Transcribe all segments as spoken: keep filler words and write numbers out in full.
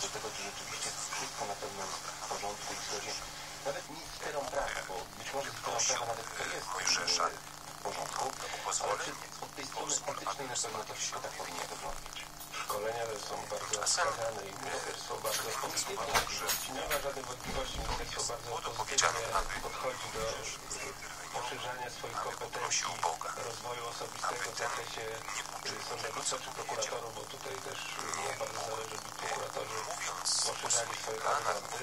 do tego, czy rzeczywiście wszystko na pewno jest w porządku i zgodzie. Nawet nie z sferą prawa, bo być może z sferą prawa nawet to jest w porządku, ale czy od tej strony etycznej na pewno to wszystko tak powinno wyglądać. Szkolenia są bardzo wskazane i ministerstwo bardzo pozytywnie, nie ma żadnych wątpliwości, ministerstwo bardzo pozytywnie podchodzi do poszerzania swoich kompetencji, rozwoju osobistego w zakresie sądownictwa czy prokuratorów, bo tutaj też nam bardzo zależy, żeby prokuratorzy poszerzali swoje korytarze.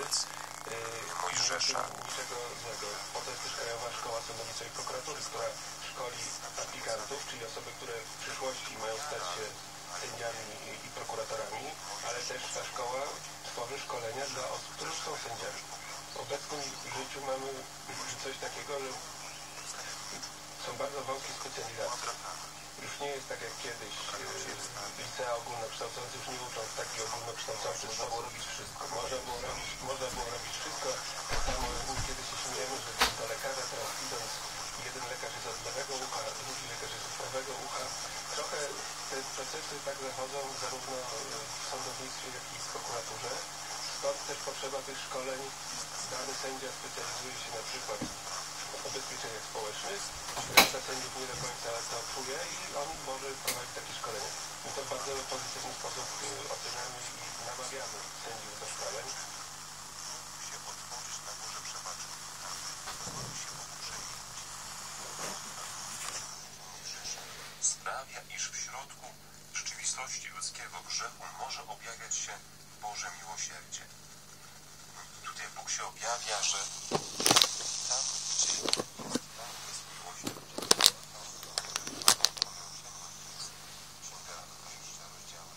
Niczego złego. Po to jest też Krajowa Szkoła Sądownictwa i Prokuratury, która szkoli aplikantów, czyli osoby, które w przyszłości mają stać się sędziami i prokuratorami, ale też ta szkoła tworzy szkolenia dla osób, które już są sędziami. W obecnym życiu mamy coś takiego, że są bardzo wąskie specjalizacje. Już nie jest tak jak kiedyś licea ogólnokształcące, już nie uczą w taki ogólnokształcący. Można było robić wszystko. Można było robić, można było robić wszystko. Tak samo kiedy się śmiejemy, że do lekarza teraz idąc, jeden lekarz jest od lewego ucha, drugi lekarz jest od prawego ucha. Trochę te procesy tak zachodzą zarówno w sądownictwie, jak i w prokuraturze. Stąd też potrzeba tych szkoleń. Dany sędzia specjalizuje się na przykład w ubezpieczeniach społecznych. Reszta sędziów nie do końca to czuje i on może prowadzić takie szkolenia. My to w bardzo pozytywny sposób oceniamy i namawiamy sędziów do szkoleń. Sprawia, iż w środku rzeczywistości ludzkiego grzechu może objawiać się Boże miłosierdzie. Tutaj Bóg się objawia, że tam, gdzie jest miłosierdzie, Księga Mojżesza, rozdziały.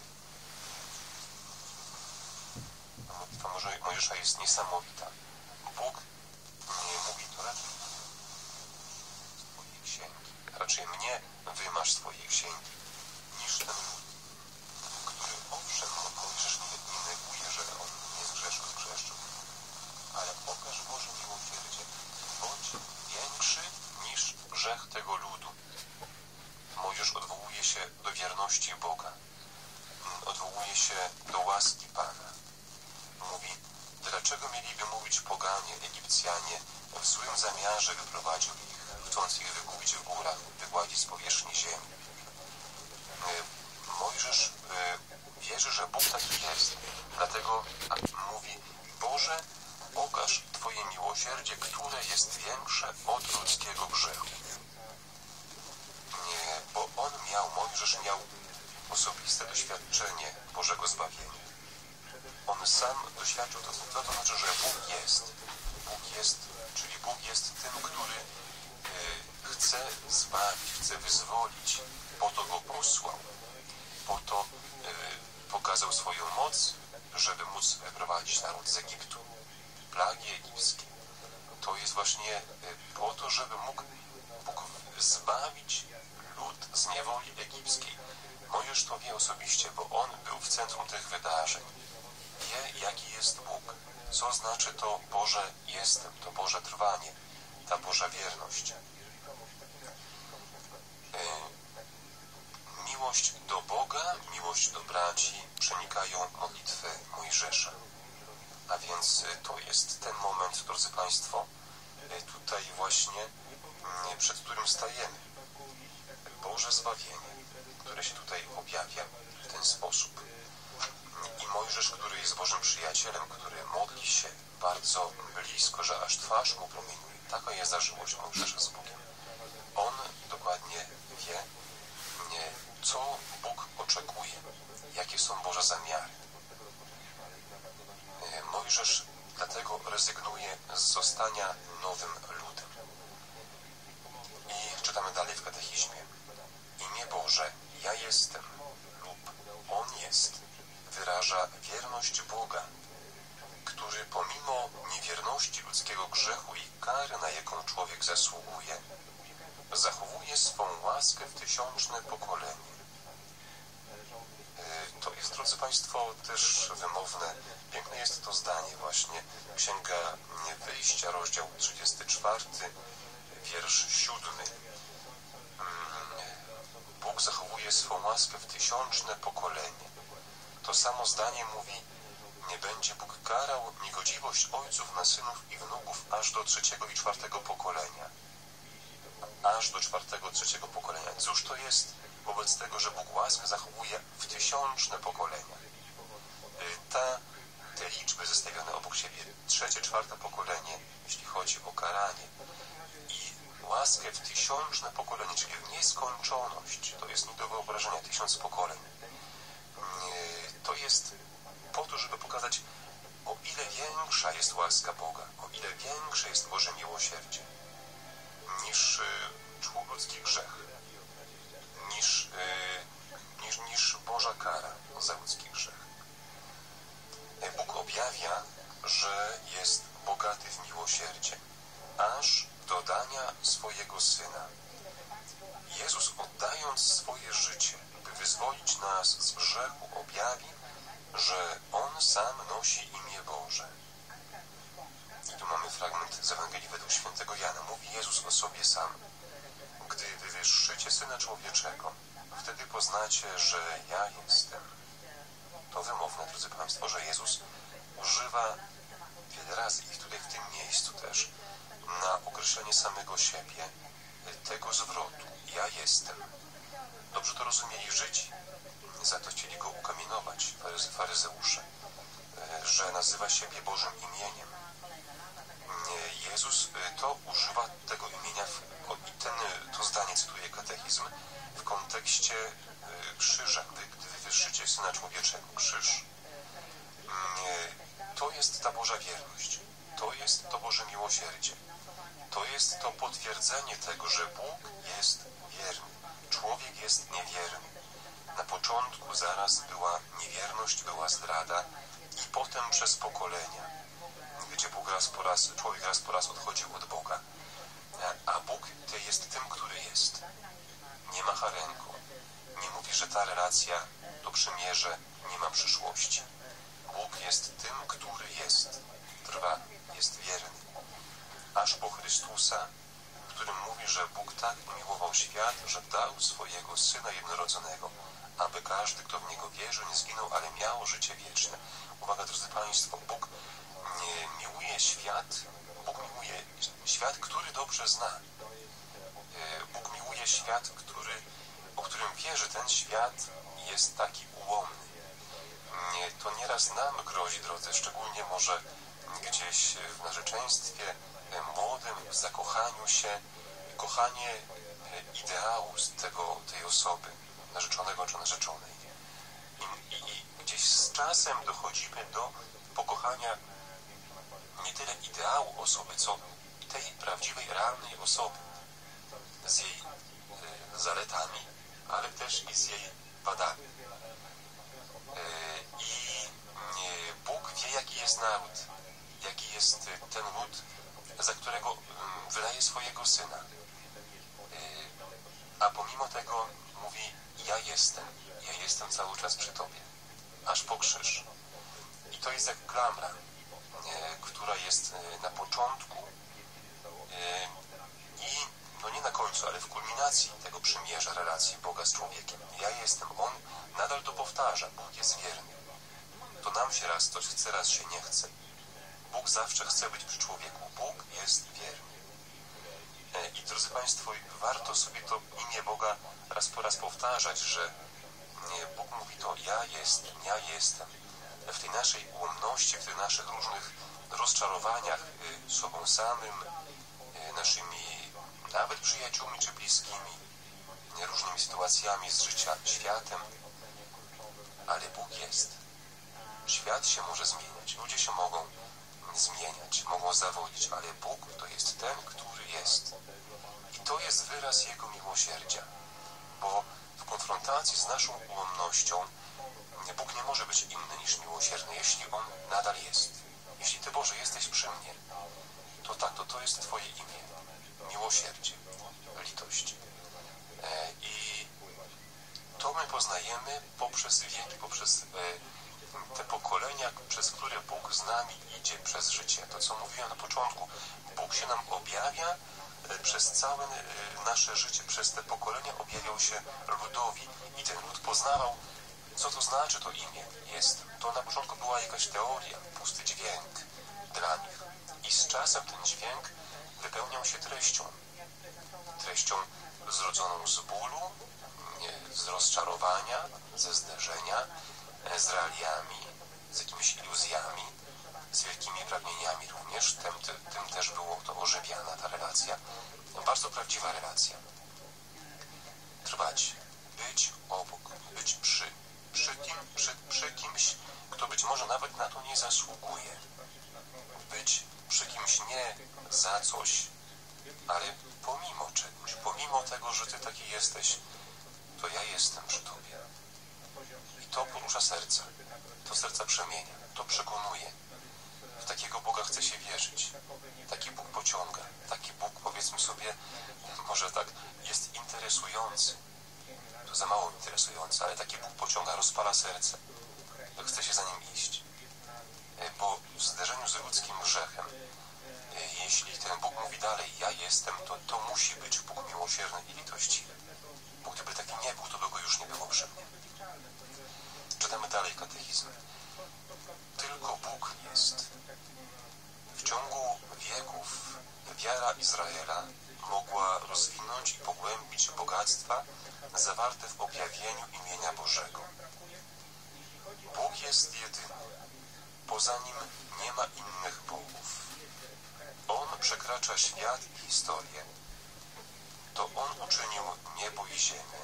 Modlitwa Mojżesza jest niesamowita. Bóg nie mówi to raczej z twojej księgi. Raczej mnie wymasz z twojej księgi, niż ten lud, który owszem, Mojżesz nie, nie neguje, że on nie zgrzeszył, zgrzeszył, ale okaż Boże miłosierdzie, bądź większy niż grzech tego ludu. Mojżesz odwołuje się do wierności Boga, odwołuje się do łaski Pana. Mówi, dlaczego mieliby mówić poganie, Egipcjanie, w złym zamiarze wyprowadził ich, chcąc ich wykupić w górach, wygładzić z powierzchni ziemi. Mojżesz wierzy, że Bóg taki jest. Dlatego mówi, Boże, okaż Twoje miłosierdzie, które jest większe od ludzkiego grzechu. Nie, bo on miał, Mojżesz miał osobiste doświadczenie Bożego zbawienia. On sam doświadczył to, to, to znaczy, że Bóg jest. Bóg jest, czyli Bóg jest tym, który y, chce zbawić, chce wyzwolić. Po to go posłał. Po to y, pokazał swoją moc, żeby móc wyprowadzić naród z Egiptu. Plagi egipskie. To jest właśnie y, po to, żeby mógł Bóg zbawić lud z niewoli egipskiej. Mojżesz to wie osobiście, bo on był w centrum tych wydarzeń. Wie, jaki jest Bóg. Co znaczy to Boże jestem, to Boże trwanie, ta Boża wierność. Miłość do Boga, miłość do braci przenikają modlitwę Mojżesza. A więc to jest ten moment, drodzy Państwo, tutaj właśnie, przed którym stajemy. Boże zbawienie, które się tutaj objawia w ten sposób. I Mojżesz, który jest Bożym przyjacielem, który modli się bardzo blisko, że aż twarz mu promieniuje. Taka jest zażyłość Mojżesza z Bogiem. On dokładnie wie, co Bóg oczekuje, jakie są Boże zamiary. Mojżesz dlatego rezygnuje z zostania nowym ludem. I czytamy dalej w katechizmie. Imię Boże, ja jestem lub On jest, wyraża wierność Boga, który pomimo niewierności ludzkiego grzechu i kary, na jaką człowiek zasługuje, zachowuje swą łaskę w tysiączne pokolenie. To jest, drodzy Państwo, też wymowne. Piękne jest to zdanie właśnie. Księga Wyjścia, rozdział trzydziesty czwarty, wiersz siódmy. Bóg zachowuje swą łaskę w tysiączne pokolenie. To samo zdanie mówi nie będzie Bóg karał niegodziwość ojców na synów i wnuków aż do trzeciego i czwartego pokolenia. Aż do czwartego, trzeciego pokolenia. Cóż to jest wobec tego, że Bóg łaskę zachowuje w tysiączne pokolenia? Ta, te liczby zestawione obok siebie, trzecie, czwarte pokolenie, jeśli chodzi o karanie, i łaskę w tysiączne pokolenie, czyli w nieskończoność, to jest nie do wyobrażenia, tysiąc pokoleń. To jest po to, żeby pokazać, o ile większa jest łaska Boga, o ile większe jest Boże miłosierdzie niż ludzki grzech, niż, niż, niż Boża kara za ludzki grzech. Bóg objawia, że jest bogaty w miłosierdzie, aż do dania swojego Syna. Jezus, oddając swoje życie, by wyzwolić nas z grzechu, objawi, że On sam nosi imię Boże. I tu mamy fragment z Ewangelii według świętego Jana. Mówi Jezus o sobie sam. Gdy wywyższycie Syna Człowieczego, wtedy poznacie, że ja jestem. To wymowne, drodzy Państwo, że Jezus używa wiele razy i tutaj w tym miejscu też na określenie samego siebie tego zwrotu. Ja jestem. Dobrze to rozumieli Żydzi, za to chcieli go ukamienować, faryzeusze, że nazywa siebie Bożym imieniem. Jezus to używa tego imienia i ten, to zdanie cytuje katechizm w kontekście krzyża, gdy, gdy wywyższycie Syna Człowieczego, krzyż. To jest ta Boża wierność, to jest to Boże miłosierdzie, to jest to potwierdzenie tego, że Bóg jest wierny, człowiek jest niewierny. Na początku zaraz była niewierność, była zdrada i potem przez pokolenia, gdzie Bóg raz po raz, człowiek raz po raz odchodził od Boga, a Bóg to jest tym, który jest. Nie macha ręką, nie mówi, że ta relacja, to przymierze nie ma przyszłości. Bóg jest tym, który jest, trwa, jest wierny. Aż po Chrystusa, w którym mówi, że Bóg tak umiłował świat, że dał swojego Syna jednorodzonego, aby każdy, kto w Niego wierzy, nie zginął, ale miał życie wieczne. Uwaga, drodzy Państwo, Bóg nie miłuje świat, Bóg miłuje świat, który dobrze zna. Bóg miłuje świat, który, o którym wie, że ten świat jest taki ułomny. To nieraz nam grozi, drodzy, szczególnie może gdzieś w narzeczeństwie młodym, w zakochaniu się, kochanie ideału z tego, tej osoby, narzeczonego czy narzeczonej. I, i, I gdzieś z czasem dochodzimy do pokochania nie tyle ideału osoby, co tej prawdziwej, realnej osoby, z jej y, zaletami, ale też i z jej wadami. Y, I y, Bóg wie, jaki jest naród, jaki jest ten lud, za którego y, wydaje swojego Syna. Y, a pomimo tego mówi, ja jestem, ja jestem cały czas przy Tobie, aż po krzyż. I to jest jak klamra, która jest na początku i no nie na końcu, ale w kulminacji tego przymierza relacji Boga z człowiekiem. Ja jestem, On nadal to powtarza, Bóg jest wierny. To nam się raz coś chce, raz się nie chce. Bóg zawsze chce być przy człowieku. Bóg jest wierny. I drodzy Państwo, warto sobie to imię Boga raz po raz powtarzać, że Bóg mówi to ja jestem, ja jestem. W tej naszej ułomności, w tych naszych różnych rozczarowaniach sobą samym, naszymi nawet przyjaciółmi czy bliskimi, różnymi sytuacjami z życia, światem, ale Bóg jest. Świat się może zmieniać, ludzie się mogą zmieniać, mogą zawodzić, ale Bóg to jest ten, który jest. I to jest wyraz Jego miłosierdzia, bo w konfrontacji z naszą ułomnością Bóg nie może być inny niż miłosierny, jeśli On nadal jest. Jeśli Ty, Boże, jesteś przy mnie, to tak, to to jest Twoje imię. Miłosierdzie, litość. E, I to my poznajemy poprzez wieki, poprzez e, te pokolenia, przez które Bóg z nami idzie przez życie. To, co mówiłem na początku, Bóg się nam objawia e, przez całe e, nasze życie, przez te pokolenia objawiał się ludowi i ten lud poznawał Co to znaczy to imię? Jest. To na początku była jakaś teoria, pusty dźwięk dla nich. I z czasem ten dźwięk wypełniał się treścią. Treścią zrodzoną z bólu, z rozczarowania, ze zderzenia, z realiami, z jakimiś iluzjami, z wielkimi pragnieniami również. Tym, tym, tym też było to ożywiana ta relacja. Bardzo prawdziwa relacja. Trwać, być obok, być przy, przy, kim, przy, przy kimś, kto być może nawet na to nie zasługuje. Być przy kimś nie za coś, ale pomimo czegoś, pomimo tego, że ty taki jesteś, to ja jestem przy tobie. I to porusza serca, to serca przemienia, to przekonuje. W takiego Boga chce się wierzyć. Taki Bóg pociąga. Taki Bóg, powiedzmy sobie, może tak, jest interesujący. To za mało interesujący, ale taki Bóg pociąga, rozpala serce. To chce się za nim iść. Bo w zderzeniu z ludzkim grzechem, jeśli ten Bóg mówi dalej, ja jestem, to to musi być Bóg miłosierny i litościwy. Bo gdyby taki nie był, to by go już nie było przy mnie. Czytamy dalej katechizm. Tylko Bóg jest. W ciągu wieków wiara Izraela mogła rozwinąć i pogłębić bogactwa zawarte w objawieniu imienia Bożego. Bóg jest jedyny. Poza Nim nie ma innych bogów. On przekracza świat i historię. To On uczynił niebo i ziemię.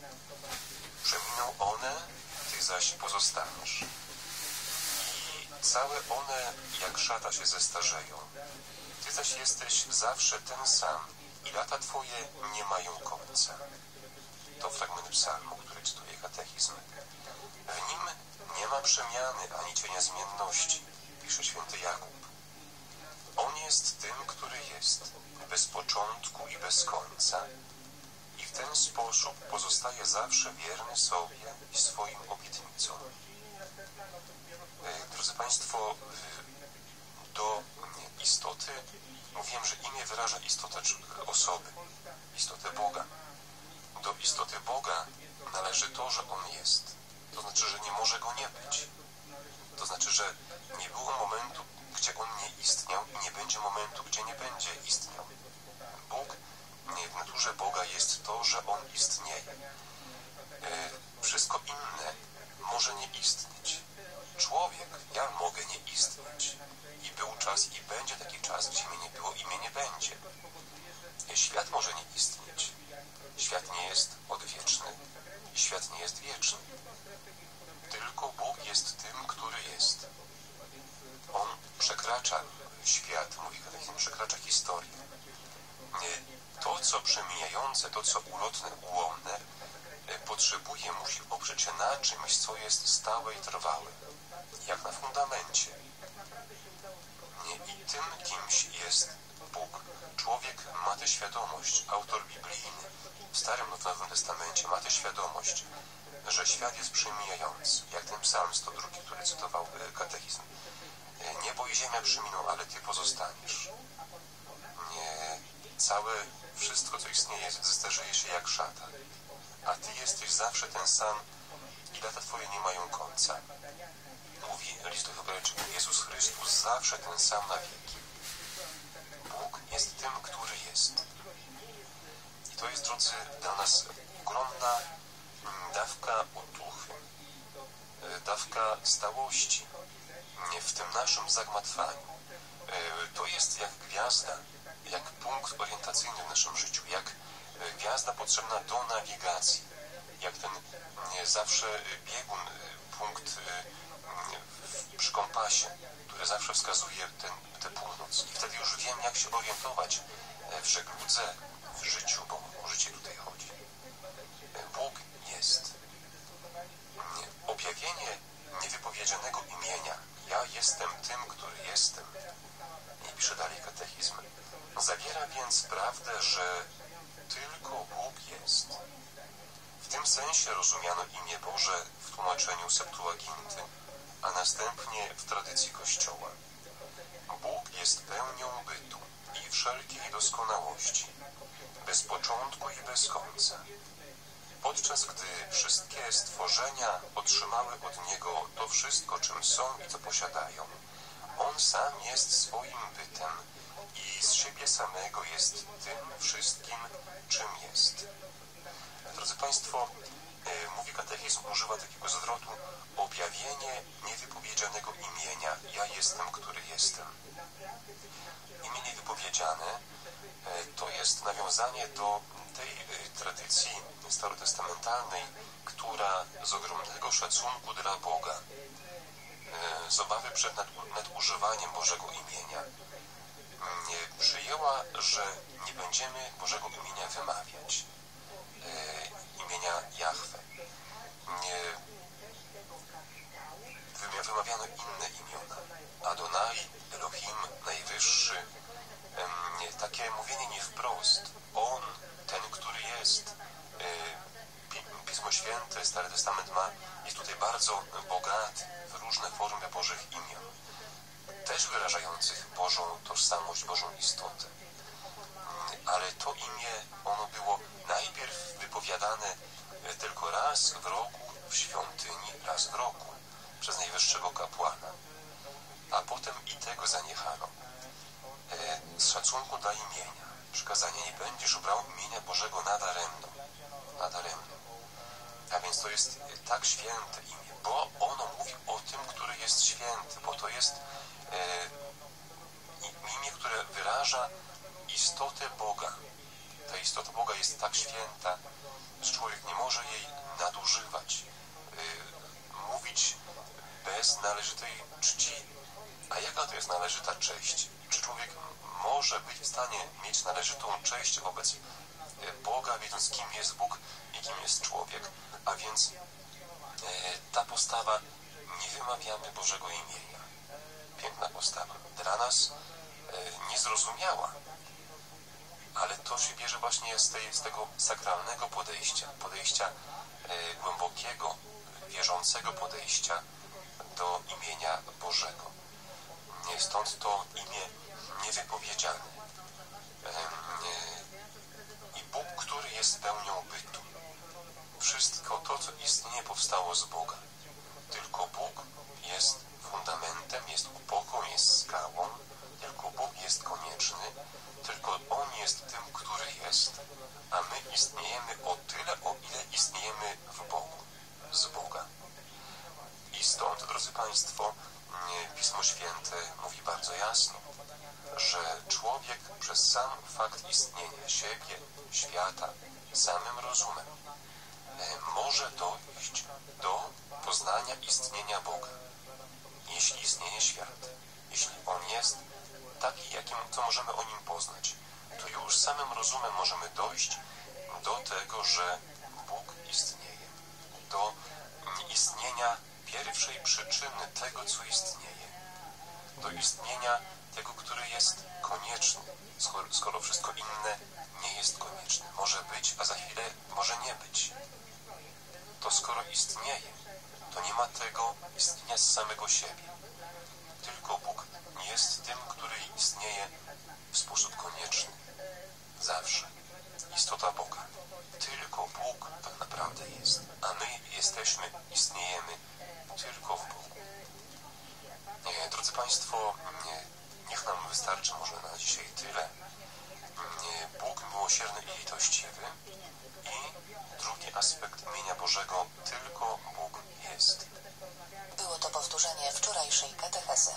Przeminą one, Ty zaś pozostaniesz. I całe one jak szata się zestarzeją. Ty zaś jesteś zawsze ten sam i lata Twoje nie mają końca. To fragment psalmu, który cytuje katechizm. W nim nie ma przemiany ani cienia zmienności, pisze święty Jakub. On jest tym, który jest, bez początku i bez końca i w ten sposób pozostaje zawsze wierny sobie i swoim obietnicom. Drodzy Państwo, do istoty, mówiłem, że imię wyraża istotę osoby, istotę Boga. Do istoty Boga należy to, że On jest. To znaczy, że nie może Go nie być. To znaczy, że nie było momentu, gdzie On nie istniał i nie będzie momentu, gdzie nie będzie istniał. Bóg, w naturze Boga jest to, że On istnieje. Wszystko inne może nie istnieć. Człowiek, ja mogę nie istnieć. I był czas i będzie taki czas, gdzie mnie nie było i mnie nie będzie. Świat może nie istnieć. Świat nie jest odwieczny i świat nie jest wieczny. Tylko Bóg jest tym, który jest. On przekracza świat, mówi katechizm, przekracza historię. To, co przemijające, to, co ulotne, ułomne, potrzebuje, musi oprzeć się na czymś, co jest stałe i trwałe. Jak na fundamencie. I tym kimś jest Bóg. Człowiek ma tę świadomość, autor biblijny w Starym i Nowym Testamencie ma tę świadomość, że świat jest przemijający, jak ten psalm sto drugi, który cytował katechizm. Niebo i ziemia przeminą, ale Ty pozostaniesz. Nie, całe wszystko, co istnieje, zestarzeje się jak szata. A Ty jesteś zawsze ten sam i lata Twoje nie mają końca. Mówi list do Hebrajczyków, Jezus Chrystus zawsze ten sam na wieki. Bóg jest tym, który jest. I to jest, drodzy, dla nas ogromna dawka otuchy, dawka stałości w tym naszym zagmatwaniu. To jest jak gwiazda, jak punkt orientacyjny w naszym życiu, jak gwiazda potrzebna do nawigacji, jak ten zawsze biegun, punkt przy kompasie, który zawsze wskazuje ten, tę północ. I wtedy już wiem, jak się orientować w żegludze, w życiu, bo o życie tutaj chodzi. Bóg jest. Objawienie niewypowiedzianego imienia, ja jestem tym, który jestem, i pisze dalej katechizm, zawiera więc prawdę, że tylko Bóg jest. W tym sensie rozumiano imię Boże w tłumaczeniu Septuaginty, a następnie w tradycji Kościoła. Bóg jest pełnią bytu i wszelkiej doskonałości, bez początku i bez końca. podczas gdy wszystkie stworzenia otrzymały od Niego to wszystko, czym są i co posiadają. On sam jest swoim bytem i z siebie samego jest tym wszystkim, czym jest. Drodzy Państwo, mówi katechizm, używa takiego zwrotu: objawienie niewypowiedzianego imienia. Ja jestem, który jestem. Imię niewypowiedziane to jest nawiązanie do tej tradycji starotestamentalnej, która z ogromnego szacunku dla Boga, z obawy przed nadużywaniem Bożego imienia, przyjęła, że nie będziemy Bożego imienia wymawiać, imienia Jahwe. Wymawiano inne imiona: Adonai, Elohim, Najwyższy. Takie mówienie nie wprost. On, ten, który jest. Pismo Święte, Stary Testament ma, jest tutaj bardzo bogaty w różne formy Bożych imion, też wyrażających Bożą tożsamość, Bożą istotę. Ale to imię, ono było najpierw wypowiadane tylko raz w roku w świątyni, raz w roku przez najwyższego kapłana, a potem i tego zaniechano. Z szacunku dla imienia, przykazanie: nie będziesz brał imienia Bożego nadaremno, nadaremno. A więc to jest tak święte imię, bo ono mówi o tym, który jest święty, bo to jest e, imię, które wyraża istotę Boga. Ta istota Boga jest tak święta, że człowiek nie może jej nadużywać, e, mówić bez należytej czci. A jaka to jest należyta cześć? Czy człowiek może być w stanie mieć należytą cześć wobec Boga, wiedząc, kim jest Bóg i kim jest człowiek? A więc e, ta postawa: nie wymawiamy Bożego imienia. Piękna postawa. Dla nas e, niezrozumiała, ale to się bierze właśnie z, tej, z tego sakralnego podejścia, podejścia e, głębokiego, wierzącego podejścia do imienia Bożego. Stąd to imię niewypowiedziane. I Bóg, który jest pełnią bytu. Wszystko to, co istnieje, powstało z Boga. Tylko Bóg jest fundamentem, jest opoką, jest skałą. Tylko Bóg jest konieczny. Tylko On jest tym, który jest, a my istniejemy o tyle, o ile istniejemy w Bogu, z Boga. I stąd, drodzy Państwo, Pismo Święte mówi bardzo jasno, że człowiek przez sam fakt istnienia siebie, świata, samym rozumem może dojść do poznania istnienia Boga. Jeśli istnieje świat, jeśli On jest taki, jakim, co możemy o Nim poznać, to już samym rozumem możemy dojść do tego, że Bóg istnieje, do istnienia pierwszej przyczyny tego, co istnieje, do istnienia tego, który jest konieczny, skoro, skoro wszystko inne nie jest konieczne. Może być, a za chwilę może nie być. To skoro istnieje, to nie ma tego istnienia z samego siebie. Tylko Bóg jest tym, który istnieje w sposób konieczny. Zawsze. Istota Boga. Tylko Bóg tak naprawdę jest. A my jesteśmy, istniejemy tylko w Bogu. Nie, drodzy Państwo, nie, niech nam wystarczy może na dzisiaj tyle. Nie, Bóg miłosierny i litościwy. I drugi aspekt imienia Bożego: tylko Bóg jest. Było to powtórzenie wczorajszej katechezy.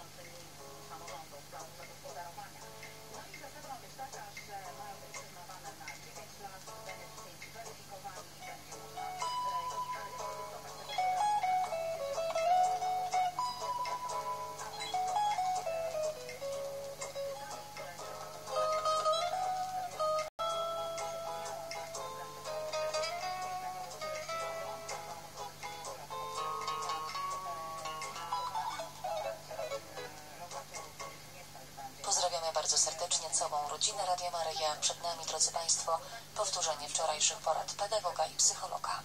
Pozdrawiamy bardzo serdecznie całą rodzinę Radia Maryja. Przed nami, drodzy Państwo, powtórzenie wczorajszych porad pedagoga i psychologa.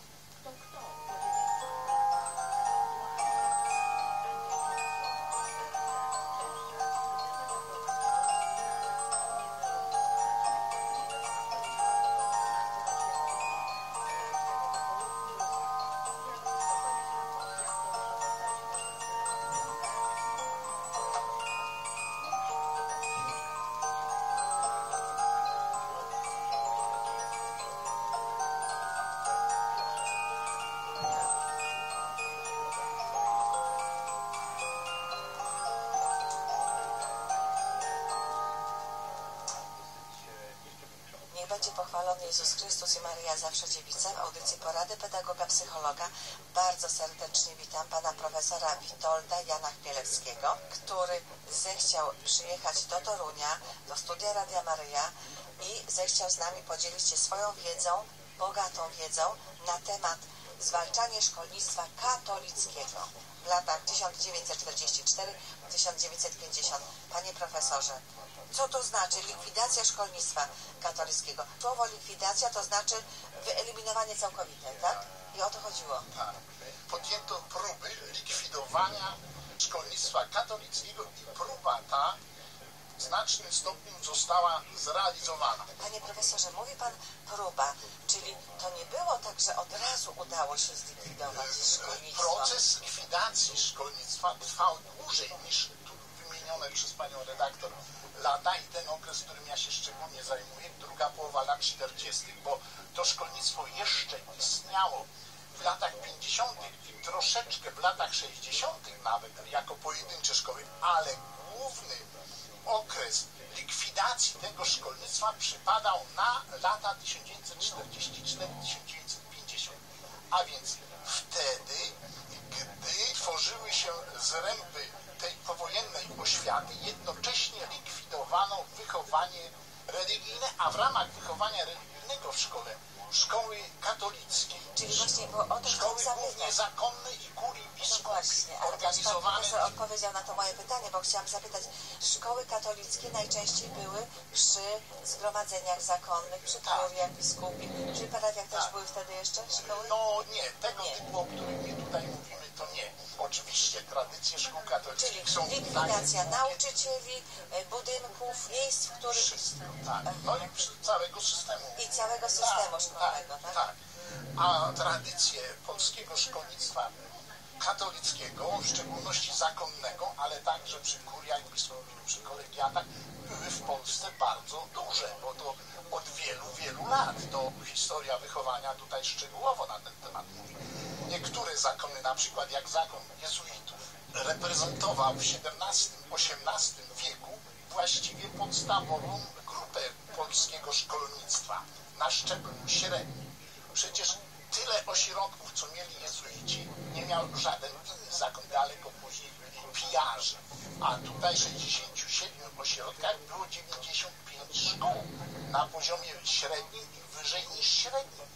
Niech będzie pochwalony Jezus Chrystus i Maryja zawsze dziewicą. W audycji Porady Pedagoga Psychologa bardzo serdecznie witam pana profesora Witolda Jana Chmielewskiego, który zechciał przyjechać do Torunia, do studia Radia Maryja i zechciał z nami podzielić się swoją wiedzą, bogatą wiedzą na temat zwalczanie szkolnictwa katolickiego w latach tysiąc dziewięćset czterdziesty czwarty do tysiąc dziewięćset pięćdziesiątego. Panie profesorze, co to znaczy likwidacja szkolnictwa katolickiego? Słowo likwidacja to znaczy wyeliminowanie całkowite, tak? I o to chodziło. Tak. Podjęto próby likwidowania szkolnictwa katolickiego i próba ta w znacznym stopniu została zrealizowana. Panie profesorze, mówi pan próba, czyli to nie było tak, że od razu udało się zlikwidować szkolnictwo. Proces likwidacji szkolnictwa trwał dłużej niż tu wymienione przez panią redaktor lata i ten okres, którym ja się szczególnie zajmuję, druga połowa lat czterdziestych, bo to szkolnictwo jeszcze istniało w latach pięćdziesiątych i troszeczkę w latach sześćdziesiątych nawet jako pojedyncze szkoły, ale główny okres likwidacji tego szkolnictwa przypadał na lata tysiąc dziewięćset czterdziesty czwarty do tysiąc dziewięćset pięćdziesiątego. A więc wtedy, gdy tworzyły się zręby tej powojennej oświaty, jednocześnie likwidowano wychowanie religijne, a w ramach wychowania religijnego w szkole szkoły katolickie, Czyli właśnie, bo o to szkoły chciałam głównie zapytać. zakonne i kurii No biskupskiej właśnie, ale też pan organizowane. profesor odpowiedział na to moje pytanie, bo chciałam zapytać, szkoły katolickie najczęściej były przy zgromadzeniach zakonnych, przy Tak. kuriach biskupich, przy parafiach też Tak. były wtedy jeszcze szkoły? No nie, tego Nie. typu, o którym my tutaj mówimy, to nie. Oczywiście tradycje szkół Czyli katolickich są likwidacja takie, nauczycieli, e, budynków, miejsc, w których... wszystko, tak. No i przy- całego systemu. I całego systemu szkolnego, tak? tak. A tradycje polskiego szkolnictwa katolickiego, w szczególności zakonnego, ale także przy kuriach biskupich, przy kolegiatach, były w Polsce bardzo duże, bo to od wielu, wielu lat. To historia wychowania tutaj szczegółowo na ten temat mówi. Niektóre zakony, na przykład jak zakon jezuitów, reprezentował w siedemnastym osiemnastym wieku właściwie podstawową grupę polskiego szkolnictwa na szczeblu średnim. Przecież tyle ośrodków, co mieli jezuici, nie miał żaden inny zakon. Daleko później byli pijarzy. A tutaj w sześćdziesięciu siedmiu ośrodkach było dziewięćdziesiąt pięć szkół na poziomie średnim i wyżej niż średnim.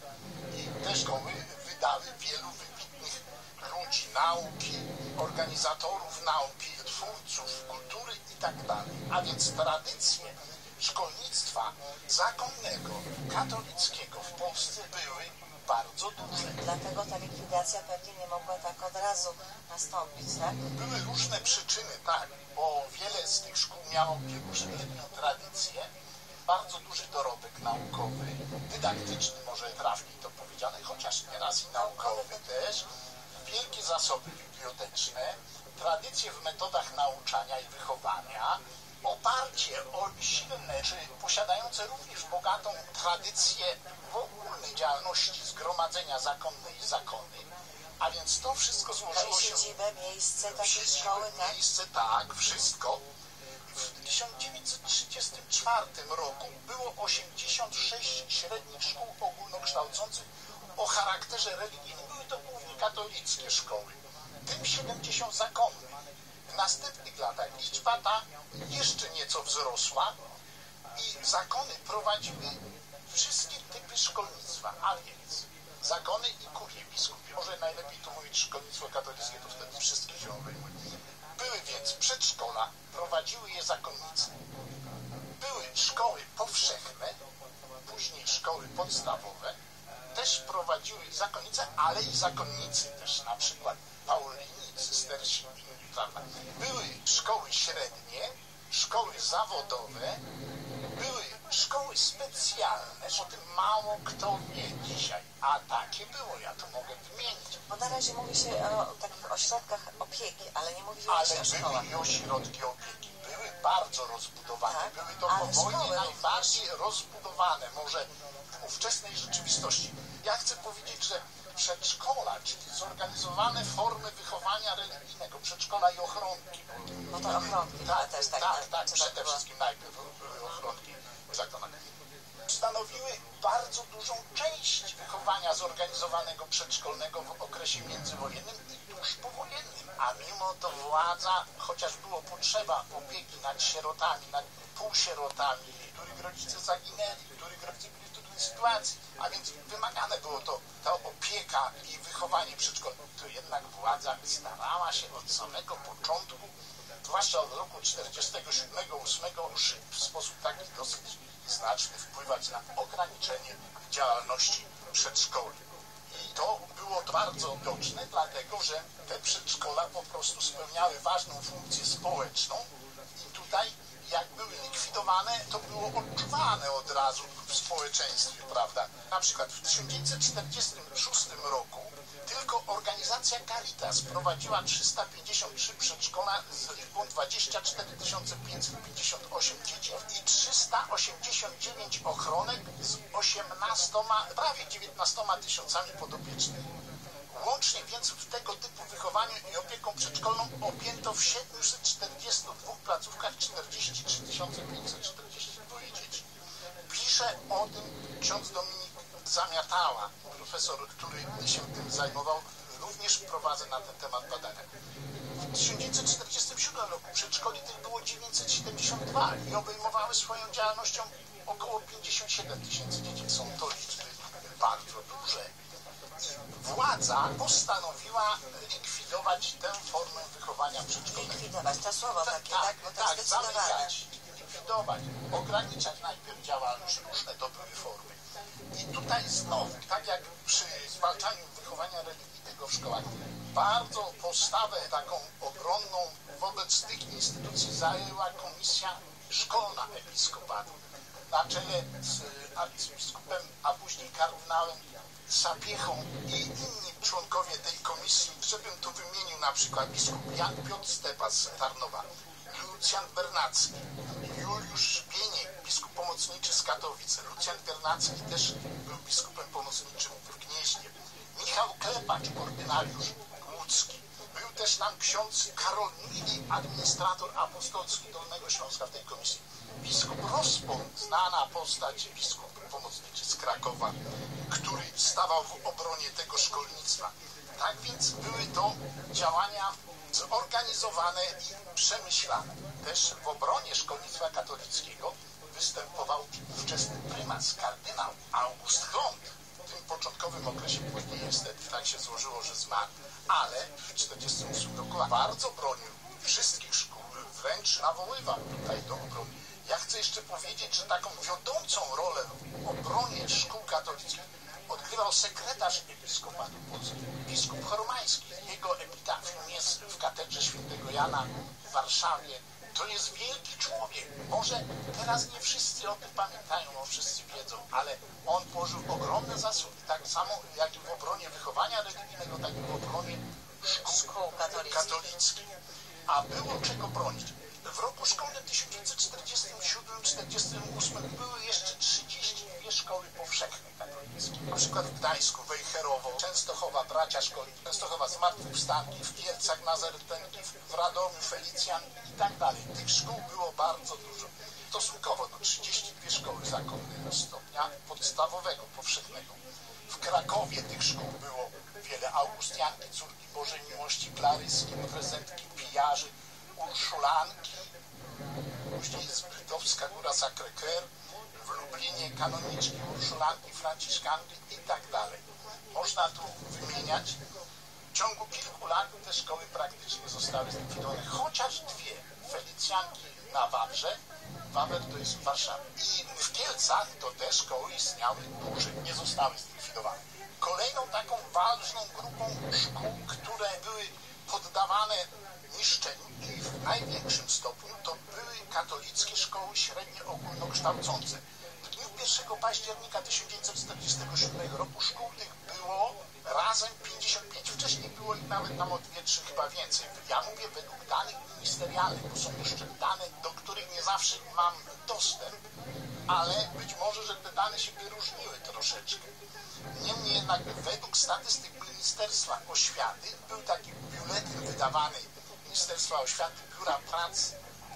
I te szkoły wydały wielu wybitnych ludzi nauki, organizatorów nauki, twórców kultury i tak dalej. A więc tradycje szkolnictwa zakonnego, katolickiego w Polsce były bardzo duże. Dlatego ta likwidacja pewnie nie mogła tak od razu nastąpić, tak? Były różne przyczyny, tak, bo wiele z tych szkół miało wieloletnią tradycję, bardzo duży dorobek naukowy, dydaktyczny może trafniej to powiedziane, chociaż nieraz i naukowy też, wielkie zasoby biblioteczne, tradycje w metodach nauczania i wychowania, oparcie o silne, czy posiadające również bogatą tradycję w ogólnej działalności zgromadzenia zakonnej i zakony, a więc to wszystko No złożyło i się siedzibę, miejsce takiej siedzibę, szkoły, tak? miejsce, tak, wszystko. W tysiąc dziewięćset trzydziestym czwartym roku było osiemdziesiąt sześć średnich szkół ogólnokształcących o charakterze religijnym. Były to głównie katolickie szkoły, tym siedemdziesiąt zakonnych. W następnych latach liczba ta jeszcze nieco wzrosła i zakony prowadziły wszystkie typy szkolnictwa, a więc zakony i kurie biskupie. Może najlepiej tu mówić szkolnictwo katolickie, to wtedy wszystkie się obejmuje. Były więc przedszkola, prowadziły je zakonnicy. Były szkoły powszechne, później szkoły podstawowe, też prowadziły zakonnice, ale i zakonnicy też, na przykład Paulini, cystersi, prawda. Były szkoły średnie, szkoły zawodowe, były szkoły specjalne, o tym mało kto wie dzisiaj, a takie było, ja to mogę wymienić. Bo na razie mówi się o takich ośrodkach opieki, ale nie mówi Ale się o szkołach. były i ośrodki opieki, były bardzo rozbudowane, Tak, były to ale po wojnie szkoły najbardziej rozbudowane, może w ówczesnej rzeczywistości. Ja chcę powiedzieć, że przedszkola, czyli zorganizowane formy wychowania religijnego, przedszkola i ochronki. No to ochronki Tak, też tak. tak, tak, czy przede było? wszystkim najpierw były ochronki zakona. Stanowiły stanowiły bardzo dużą część wychowania zorganizowanego przedszkolnego w okresie międzywojennym i tuż powojennym. A mimo to władza, chociaż było potrzeba opieki nad sierotami, nad półsierotami, których rodzice zaginęli, których rodzice byli w trudnej sytuacji, a więc wymagane było to, ta opieka i wychowanie przedszkolne, to jednak władza starała się od samego początku, zwłaszcza od roku czterdziestego siódmego ósmego już w sposób taki dosyć znaczny wpływać na ograniczenie działalności przedszkoli. I to było bardzo widoczne, dlatego że te przedszkola po prostu spełniały ważną funkcję społeczną i tutaj jak były likwidowane, to było odczuwane od razu w społeczeństwie, prawda? Na przykład w tysiąc dziewięćset czterdziestym szóstym roku tylko organizacja Caritas prowadziła trzysta pięćdziesiąt trzy przedszkola z liczbą dwadzieścia cztery tysiące pięćset pięćdziesiąt osiem dzieci i trzysta osiemdziesiąt dziewięć ochronek z osiemnastoma, prawie dziewiętnastoma tysiącami podopiecznymi. Łącznie więc w tego typu wychowaniu i opieką przedszkolną objęto w siedmiuset czterdziestu dwóch placówkach czterdzieści trzy tysiące pięćset czterdzieści dwa dzieci. Pisze o tym ksiądz Dominik Zamiatała, profesor, który się tym zajmował, również prowadzę na ten temat badania. W tysiąc dziewięćset czterdziestym siódmym roku przedszkoli tych było dziewięćset siedemdziesiąt dwa i obejmowały swoją działalnością około pięćdziesiąt siedem tysięcy dzieci. Są to liczby bardzo duże. Władza postanowiła likwidować tę formę wychowania przedszkolnego. Likwidować, to słowo takie, tak? Bo to tak, jest zdecydowane. zamykać, likwidować, ograniczać najpierw działalność, różne to były formy. I tutaj znowu, tak jak przy zwalczaniu wychowania religijnego w szkołach, bardzo postawę taką obronną wobec tych instytucji zajęła Komisja Szkolna Episkopatu na czele z arcybiskupem, a później kardynałem Sapiechą i inni członkowie tej komisji, żebym tu wymienił na przykład biskup Jan Piotr Stepa z Tarnowa, Lucjan Bernacki, Juliusz Bieniek, biskup pomocniczy z Katowic, Lucjan Bernacki też był biskupem pomocniczym w Gnieźnie, Michał Klepacz, ordynariusz łódzki. Był też tam ksiądz Karol Mili, administrator apostolski Dolnego Śląska w tej komisji. Biskup Rospon, znana postać, biskup pomocniczy z Krakowa, który stawał w obronie tego szkolnictwa. Tak więc były to działania zorganizowane i przemyślane. Też w obronie szkolnictwa katolickiego występował ówczesny prymas, kardynał August Grond. W tym początkowym okresie, później niestety tak się złożyło, że zmarł, ale w tysiąc dziewięćset czterdziestym ósmym roku bardzo bronił wszystkich szkół, wręcz nawoływał tutaj do obrony. Ja chcę jeszcze powiedzieć, że taką wiodącą rolę w obronie szkół katolickich odgrywał sekretarz Episkopatu Polskiego, biskup Choromański. Jego epitafium jest w katedrze świętego Jana w Warszawie. To jest wielki człowiek. Może teraz nie wszyscy o tym pamiętają, no wszyscy wiedzą, ale on położył ogromne zasługi, tak samo jak i w obronie wychowania religijnego, tak i w obronie szkół, Szkół katolickich. katolickich. A było czego bronić. W roku szkolnym tysiąc dziewięćset czterdziestym siódmym czterdziestym ósmym były jeszcze trzydzieści dwie szkoły powszechne katolickie. Na przykład w Gdańsku, Wejherowo, Częstochowa, Bracia Szkolni, Częstochowa Zmartwychwstanie, w Kielcach Nazaretenki, w Radomiu, Felicjan i tak dalej. Tych szkół było bardzo dużo. Stosunkowo no, trzydzieści dwie szkoły zakonne stopnia podstawowego, powszechnego. W Krakowie tych szkół było wiele. Augustianki, Córki Bożej Miłości, Klaryski, Prezentki, Pijarzy, Urszulanki, później Zbytowska Góra Sacré-Cœur, w Lublinie kanoniczki, Urszulanki, Franciszkanki i tak dalej. Można tu wymieniać. W ciągu kilku lat te szkoły praktycznie zostały zlikwidowane, chociaż dwie, Felicjanki na Wawrze, Wawr to jest w Warszawie, i w Kielcach to te szkoły istniały dłużej, nie zostały zlikwidowane. Kolejną taką ważną grupą szkół, które były poddawane niszczeniu i w największym stopniu to były katolickie szkoły średnie ogólnokształcące. W dniu pierwszego października tysiąc dziewięćset czterdziestego siódmego roku szkół tych było razem pięćdziesiąt pięć. Wcześniej było ich nawet tam o dwie, trzy chyba więcej. Ja mówię według danych ministerialnych, bo są jeszcze dane, do których nie zawsze mam dostęp, ale być może, że te dane się wyróżniły troszeczkę. Niemniej jednak według statystyk Ministerstwa Oświaty był taki biuletyn wydawany Ministerstwa Oświaty, Biura Prac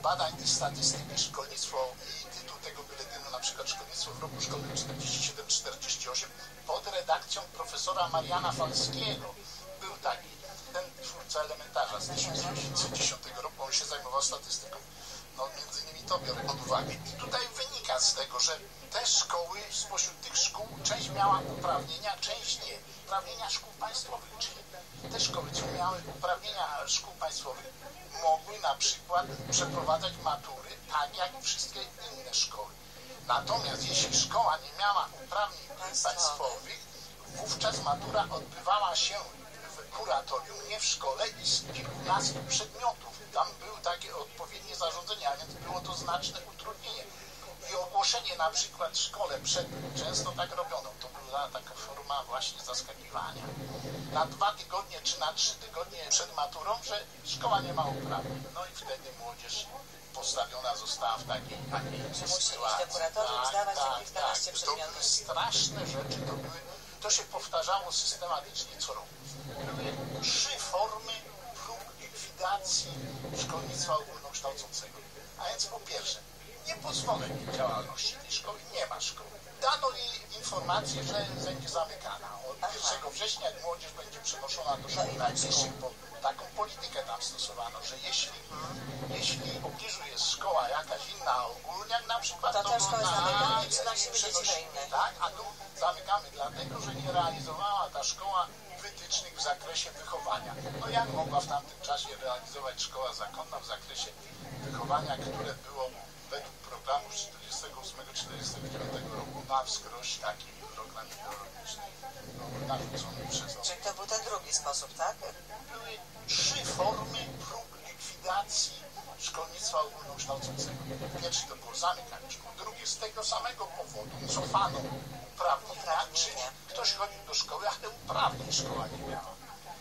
badań i statystyki szkolnictwo i tytuł tego biuletynu, na przykład szkolnictwo w roku szkolnym czterdzieści siedem czterdzieści osiem pod redakcją profesora Mariana Falskiego. Był taki, ten twórca elementarza z tysiąc dziewięćset dziesiątego roku, on się zajmował statystyką. No między innymi to biorę pod uwagę. I tutaj wynika z tego, że te szkoły, spośród tych szkół część miała uprawnienia, część nie. Uprawnienia szkół państwowych, czyli te szkoły, które miały uprawnienia szkół państwowych, mogły na przykład przeprowadzać matury tak jak wszystkie inne szkoły. Natomiast jeśli szkoła nie miała uprawnień państwowych, wówczas matura odbywała się w kuratorium, nie w szkole i z kilkunastu przedmiotów. Tam były takie odpowiednie zarządzenia, a więc było to znaczne utrudnienie. I ogłoszenie na przykład w szkole przed, często tak robiono, to była taka forma właśnie zaskakiwania. Na dwa tygodnie czy na trzy tygodnie przed maturą, że szkoła nie ma uprawnień. No i wtedy młodzież postawiona została w takiej, takiej sytuacji. Musi iść do kuratorium, tak, zdawać tak, te kilkanaście tak. przedmiotów. To były straszne rzeczy, to, były, to się powtarzało systematycznie co roku. Były trzy formy prób likwidacji szkolnictwa ogólnokształcącego. A więc po pierwsze, niepozwolenie działalności tej szkoły, nie ma szkoły. Dano jej informację, że będzie zamykana. Od pierwszego września, jak młodzież będzie przenoszona do szkół najbliższych, bo taką politykę tam stosowano, że jeśli, jeśli w pobliżu jest szkoła jakaś inna ogólniak na przykład, to to tę szkołę na- zamykamy i przenosimy dzieci do innej. Tak, a tu zamykamy dlatego, że nie realizowała ta szkoła wytycznych w zakresie wychowania. No jak mogła w tamtym czasie realizować szkoła zakonna w zakresie wychowania, które było według programu z czterdziestego ósmego do czterdziestego dziewiątego roku na wskroś taki program ideologiczny no, narzucony przez Czyli to był ten drugi sposób, tak? Były trzy formy prób likwidacji szkolnictwa ogólnokształcącego. Pierwszy to było zamykanie szkół, drugie z tego samego powodu cofano uprawnienia, czyli ktoś chodził do szkoły, ale uprawnień szkoła nie miała.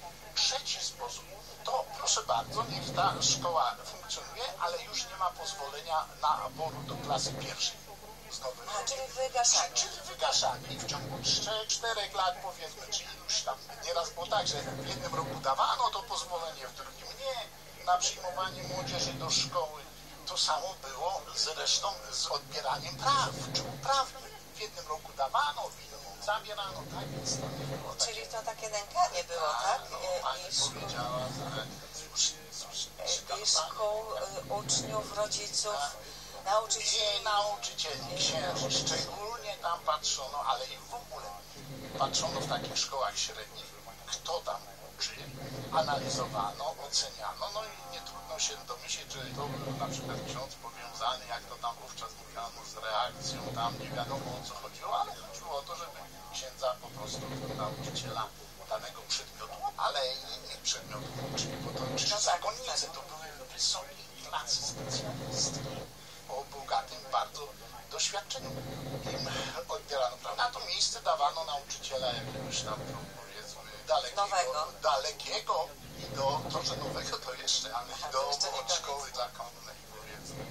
Trzeci sposób to, proszę bardzo, niech ta szkoła funkcjonuje, ale już nie ma pozwolenia na naboru do klasy pierwszej. Znowu, A, czyli wygaszanie. Czyli wygaszanie. I w ciągu czterech lat, powiedzmy, czy iluś tam, nieraz było tak, że w jednym roku dawano to pozwolenie, w drugim nie, na przyjmowanie młodzieży do szkoły. To samo było zresztą z odbieraniem praw, czy uprawnień. W jednym roku dawano, w innym zabierano, tak więc to nie było takie. Czyli to takie nękanie było, tak? No, I, pani i szkół, powiedziała, że już, już, i szkół, y, uczniów, rodziców, i nauczycieli. nauczycieli, księży, szczególnie tam patrzono, ale i w ogóle patrzono w takich szkołach średnich, kto tam uczy, analizowano, oceniano, no i nie trudno się domyśleć, że to był na przykład ksiądz powiązany, jak to tam wówczas mówiano, z reakcją, tam nie wiadomo o co chodziło, ale chodziło o to, żeby księdza po prostu nauczyciela danego przedmiotu, ale i innych przedmiotów uczyli, bo to uczyli zakonnice, to były wysokiej klasy specjalistki o bogatym bardzo doświadczeniu. Im odbierano prawo. Na to miejsce dawano nauczyciela jakiegoś tam, powiedzmy, dalekiego, Nowego. dalekiego i do, to, że nowego to jeszcze, ale Aha, do to jeszcze nie od szkoły zakonnej, powiedzmy.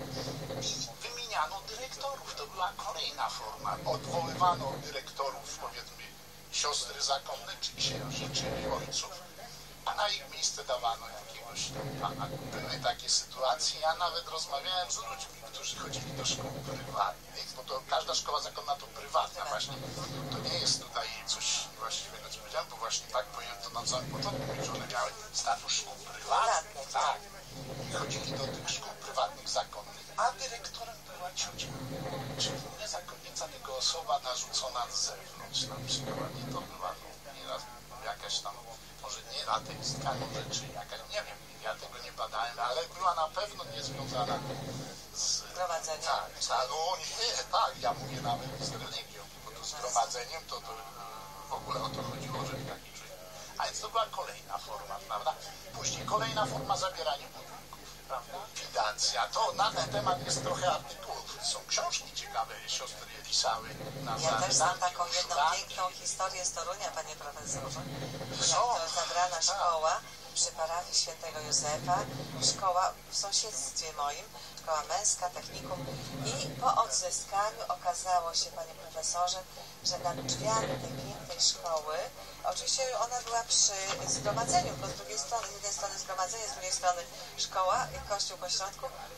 I wymieniano dyrektorów, to była kolejna forma. Odwoływano dyrektorów, powiedzmy, siostry zakonne, czy księży, czy ojców, a na ich miejsce dawano jakiegoś tam pana. Były takie sytuacje, ja nawet rozmawiałem z ludźmi, którzy chodzili do szkół prywatnych, bo to każda szkoła zakonna to prywatna właśnie. To nie jest tutaj coś właściwego, co powiedziałem, bo właśnie tak pojęto na samym początku, że one miały status szkół prywatnych. Tak. I chodzili do tych szkół prywatnych zakonnych, a dyrektorem była ciocia. Czyli nie zakonnica, tylko osoba narzucona z zewnątrz na przykład. I to była no, nieraz jakaś tam, może nie ateistka, może czy jakaś, nie wiem, ja tego nie badałem, ale była na pewno niezwiązana z Zgromadzeniem. Tak, tak, no nie, tak, ja mówię nawet z religią, bo to zgromadzeniem to, to w ogóle o to chodziło, żeby taki człowiek. A więc to była kolejna forma, prawda? Później kolejna forma zabierania budynków, prawda? Likwidacja. To na ten temat jest trochę artykułów. Są książki ciekawe, siostry pisały na Ja też znam taką już jedną lat. piękną historię z Torunia, panie profesorze. Co? Jak to zabrana szkoła przy parafii świętego Józefa, szkoła w sąsiedztwie moim, szkoła męska, technikum i po odzyskaniu okazało się, panie profesorze, że nad drzwiami tej pięknej szkoły, oczywiście ona była przy zgromadzeniu, bo z drugiej strony, z jednej strony zgromadzenie, z drugiej strony szkoła i kościół po środku,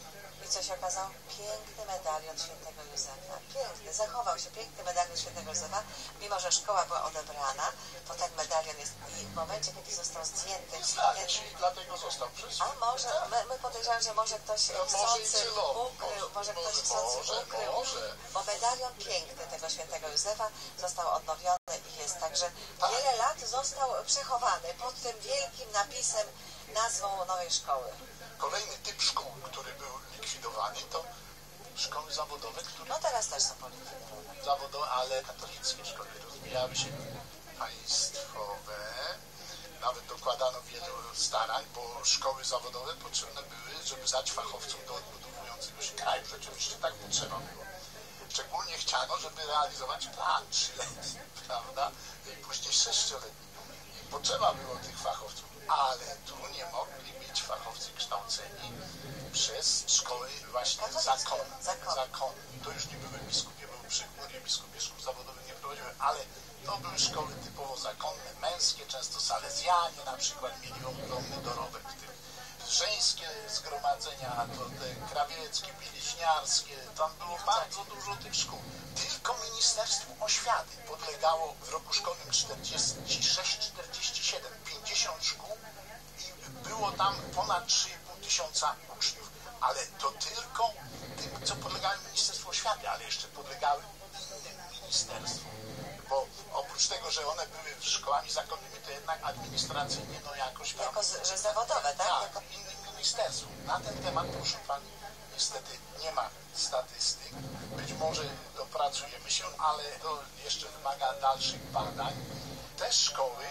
I co się okazało? Piękny medalion świętego Józefa. Piękny. Zachował się piękny medalion świętego Józefa. Mimo że szkoła była odebrana, to ten medalion jest i w momencie, kiedy został zdjęty... Nie znaleźć i dlatego został przysłany. A może, my, my podejrzewamy, że może ktoś No, może chcący i celowo, ukrył, może- może ktoś może- chcący może- ukrył, może. bo medalion piękny tego świętego Józefa został odnowiony i jest także Tak. wiele lat został przechowany pod tym wielkim napisem, nazwą nowej szkoły. Kolejny typ szkół, który był likwidowany, to szkoły zawodowe, które No teraz też są polikwidowane. zawodowe, ale katolickie szkoły rozwijały się państwowe. Nawet dokładano wielu starań, bo szkoły zawodowe potrzebne były, żeby dać fachowcom do odbudowującego się kraju. Rzeczywiście tak potrzeba było. Szczególnie chciano, żeby realizować plan trzyletni, prawda? I później sześcioletni. I potrzeba było tych fachowców, ale tu nie mogli być fachowcy kształceni przez szkoły właśnie Katolickie, zakonne. zakonne. Zakonne. To już nie były biskupie, były przychmury, biskupie szkół zawodowych nie prowadziły, ale to były szkoły typowo zakonne, męskie, często salezjanie na przykład mieli ogromny dorobek w tym. Żeńskie zgromadzenia, to te krawieckie, bieliźniarskie, tam było bardzo dużo tych szkół. Tylko Ministerstwu Oświaty podlegało w roku szkolnym czterdzieści sześć czterdzieści siedem pięćdziesiąt szkół i było tam ponad trzy i pół tysiąca uczniów. Ale to tylko tym, co podlegały Ministerstwu Oświaty, ale jeszcze podlegały innym ministerstwom. Bo oprócz tego, że one były szkołami zakonnymi, to jednak administracyjnie no jakoś tam... Jako, z- że zawodowe, tak? Tak, Jako... innym ministerstwom. Na ten temat, proszę pani, niestety nie ma statystyk. Być może dopracujemy się, ale to jeszcze wymaga dalszych badań. Te szkoły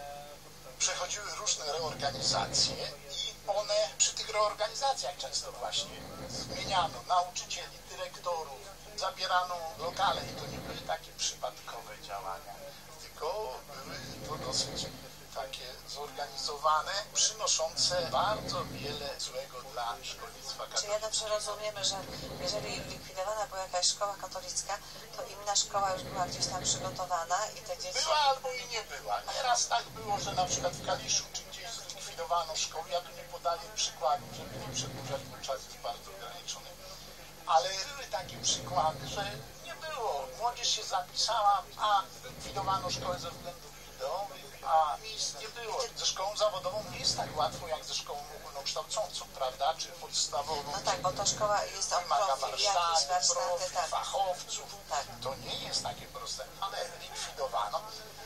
przechodziły różne reorganizacje i one przy tych reorganizacjach często właśnie zmieniano nauczycieli, dyrektorów, zabierano lokale i to nie były takie przypadkowe działania, tylko były to dosyć takie zorganizowane, przynoszące bardzo wiele złego dla szkolnictwa Czy katolickiego. ja dobrze rozumiemy, że jeżeli likwidowana była jakaś szkoła katolicka, to inna szkoła już była gdzieś tam przygotowana i te dzieci... Była albo i nie była. Nieraz tak było, że na przykład w Kaliszu czy gdzieś zlikwidowano szkoły. Ja tu nie podaję przykładów, żeby nie przedłużać, bo czas jest bardzo ograniczony. Ale były takie przykłady, że nie było. Młodzież się zapisała, a likwidowano szkołę ze względów ideowych, a miejsc nie było. Ze szkołą zawodową nie jest tak łatwo jak ze szkołą ogólnokształcącą, prawda, czy podstawową. No tak, bo to szkoła jest od Wymaga profil, jakiś warsztaty, warsztaty, profil, tak. fachowców. Tak. To nie jest takie proste, ale likwidowano.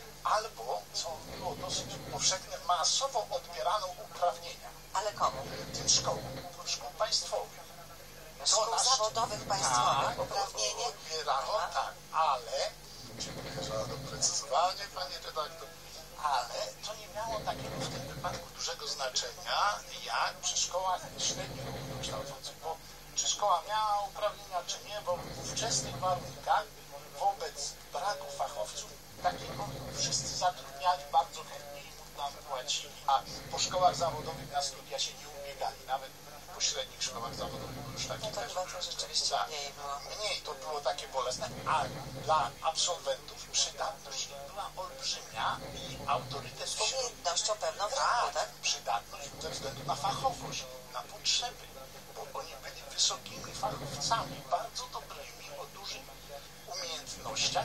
Albo, co było dosyć powszechne, masowo odbierano uprawnienia Ale komu? tym szkołom, szkół państwowych. Szkół nasz- zawodowych państwowych, tak, uprawnienie. odbierano, tak, ale, dziękuję za doprecyzowanie, panie redaktor, ale to nie miało takiego w tym wypadku dużego znaczenia, jak przy szkołach średnich ogólnokształcących, bo czy szkoła miała uprawnienia, czy nie, bo w ówczesnych warunkach wobec braku fachowców takiego wszyscy zatrudniali bardzo chętnie i mu nam płacili, a po szkołach zawodowych na studia się nie ubiegali, nawet po średnich szkołach zawodowych, bo już takie No to też chyba to były. rzeczywiście Tak. mniej było. Mniej to było takie bolesne, a dla absolwentów przydatność była olbrzymia i autorytet Z wśród umiejętnością pewną w tak, rynku, tak? przydatność ze względu na fachowość, na potrzeby, bo oni byli wysokimi fachowcami, bardzo dobrymi, o dużych umiejętnościach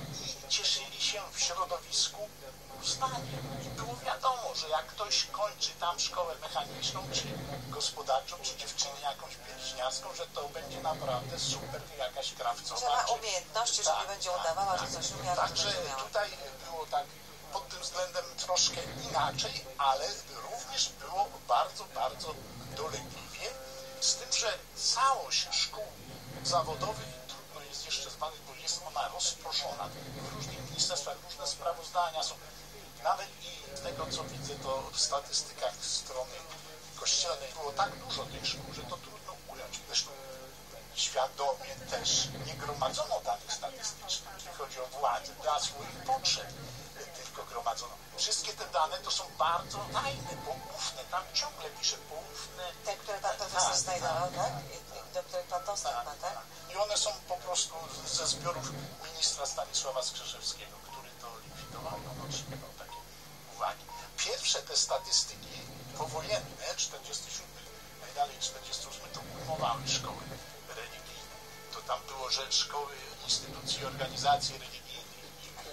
i cieszyli się w środowisku uznaniem. I było wiadomo, że jak ktoś kończy tam szkołę mechaniczną, czy gospodarczą, czy dziewczynę jakąś pielęgniarską, że to będzie naprawdę super jakaś krawcowa. Że ma czy- umiejętności, że nie będzie udawała, że coś umie, ale że Także będzie umiała. tutaj było tak pod tym względem troszkę inaczej, ale również było bardzo, bardzo dolegliwie. Z tym, że całość szkół zawodowych trudno jest jeszcze zbadać, bo jest ona rozproszona. W różnych ministerstwach różne sprawozdania są. Nawet i z tego, co widzę, to w statystykach strony kościelnej było tak dużo tych szkół, że to trudno ująć. Zresztą świadomie też nie gromadzono danych statystycznych, jeśli chodzi o władzę, dla swoich potrzeb tylko gromadzono. Wszystkie te dane to są bardzo tajne, poufne, tam ciągle pisze poufne. Te, które pan profesor Tak, znajdował, tak? I, i do których pan dostęp ma, tak? I one są po prostu ze zbiorów ministra Stanisława Skrzyżewskiego, który to likwidował, on otrzymywał takie uwagi. Pierwsze te statystyki powojenne, czterdziesty siódmy dalej, czterdziestym ósmym to ujmowały szkoły religijne. To tam było rzecz szkoły, instytucji i organizacji religijnych,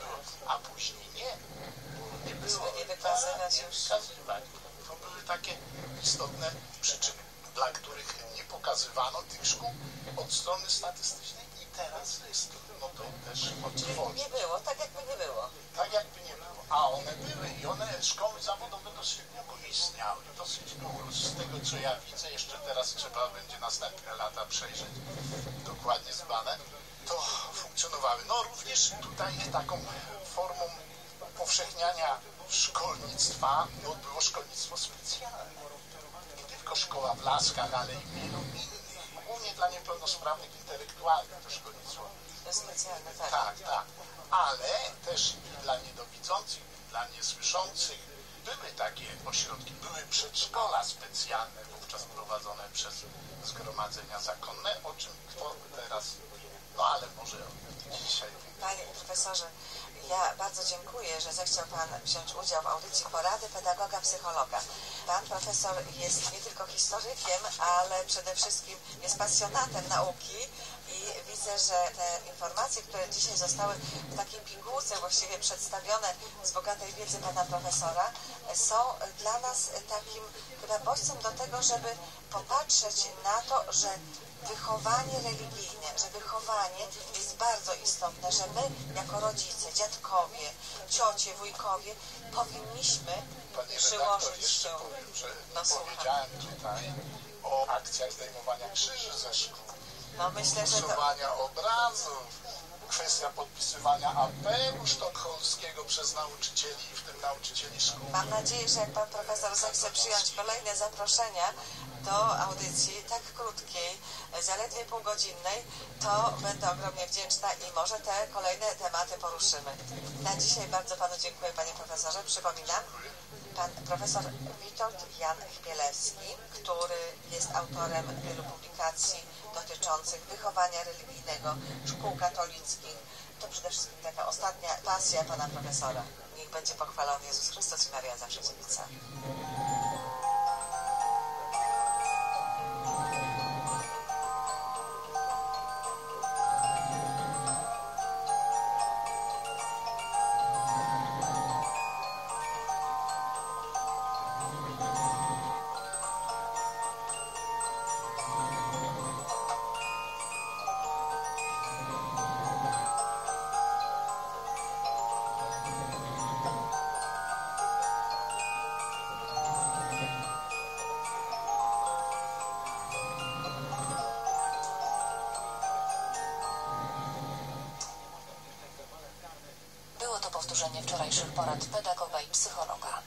a później nie. Nie było. Nie wykazywać nie już. wykazywać. To były takie istotne przyczyny, dla których nie pokazywano tych szkół od strony statystycznej i teraz jest no to też odwodzi. Nie było, tak jakby nie było. Tak jakby nie było. A one były i one, szkoły zawodowe dosyć długo istniały. Dosyć długo. Z tego co ja widzę, jeszcze teraz trzeba będzie następne lata przejrzeć dokładnie zbane, to funkcjonowały. No również tutaj taką formą upowszechniania szkolnictwa no było szkolnictwo specjalne. Nie tylko szkoła w Laskach, ale i wielu innych. Głównie dla niepełnosprawnych intelektualnych to szkolnictwo. Specjalne, tak. Tak, tak. Ale też i dla niedowidzących, i dla niesłyszących były takie ośrodki, były przedszkola specjalne wówczas prowadzone przez zgromadzenia zakonne, o czym kto teraz, no ale może dzisiaj. Panie profesorze, ja bardzo dziękuję, że zechciał Pan wziąć udział w audycji Porady Pedagoga Psychologa. Pan profesor jest nie tylko historykiem, ale przede wszystkim jest pasjonatem nauki i widzę, że te informacje, które dzisiaj zostały w takiej pigułce właściwie przedstawione z bogatej wiedzy Pana profesora, są dla nas takim chyba bodźcem do tego, żeby popatrzeć na to, że wychowanie religijne, że wychowanie jest bardzo istotne, że my jako rodzice, dziadkowie, ciocie, wujkowie powinniśmy Panie przyłożyć redaktor, jeszcze się. powiem, że No, słucham. powiedziałem tutaj o akcjach zdejmowania krzyży ze szkół, No myślę, że to... usuwania obrazów, kwestia podpisywania apelu sztokholmskiego przez nauczycieli, w tym nauczycieli szkół. Mam nadzieję, że jak Pan Profesor zechce przyjąć kolejne zaproszenia do audycji tak krótkiej, zaledwie półgodzinnej, to będę ogromnie wdzięczna i może te kolejne tematy poruszymy. Na dzisiaj bardzo Panu dziękuję, Panie Profesorze. Przypominam, Pan Profesor Witold Jan Chmielewski, który jest autorem wielu publikacji dotyczących wychowania religijnego, szkół katolickich. To przede wszystkim taka ostatnia pasja Pana Profesora. Niech będzie pochwalony Jezus Chrystus i Maria Zawsze Dziewica. Powtórzenie wczorajszych porad pedagoga i psychologa.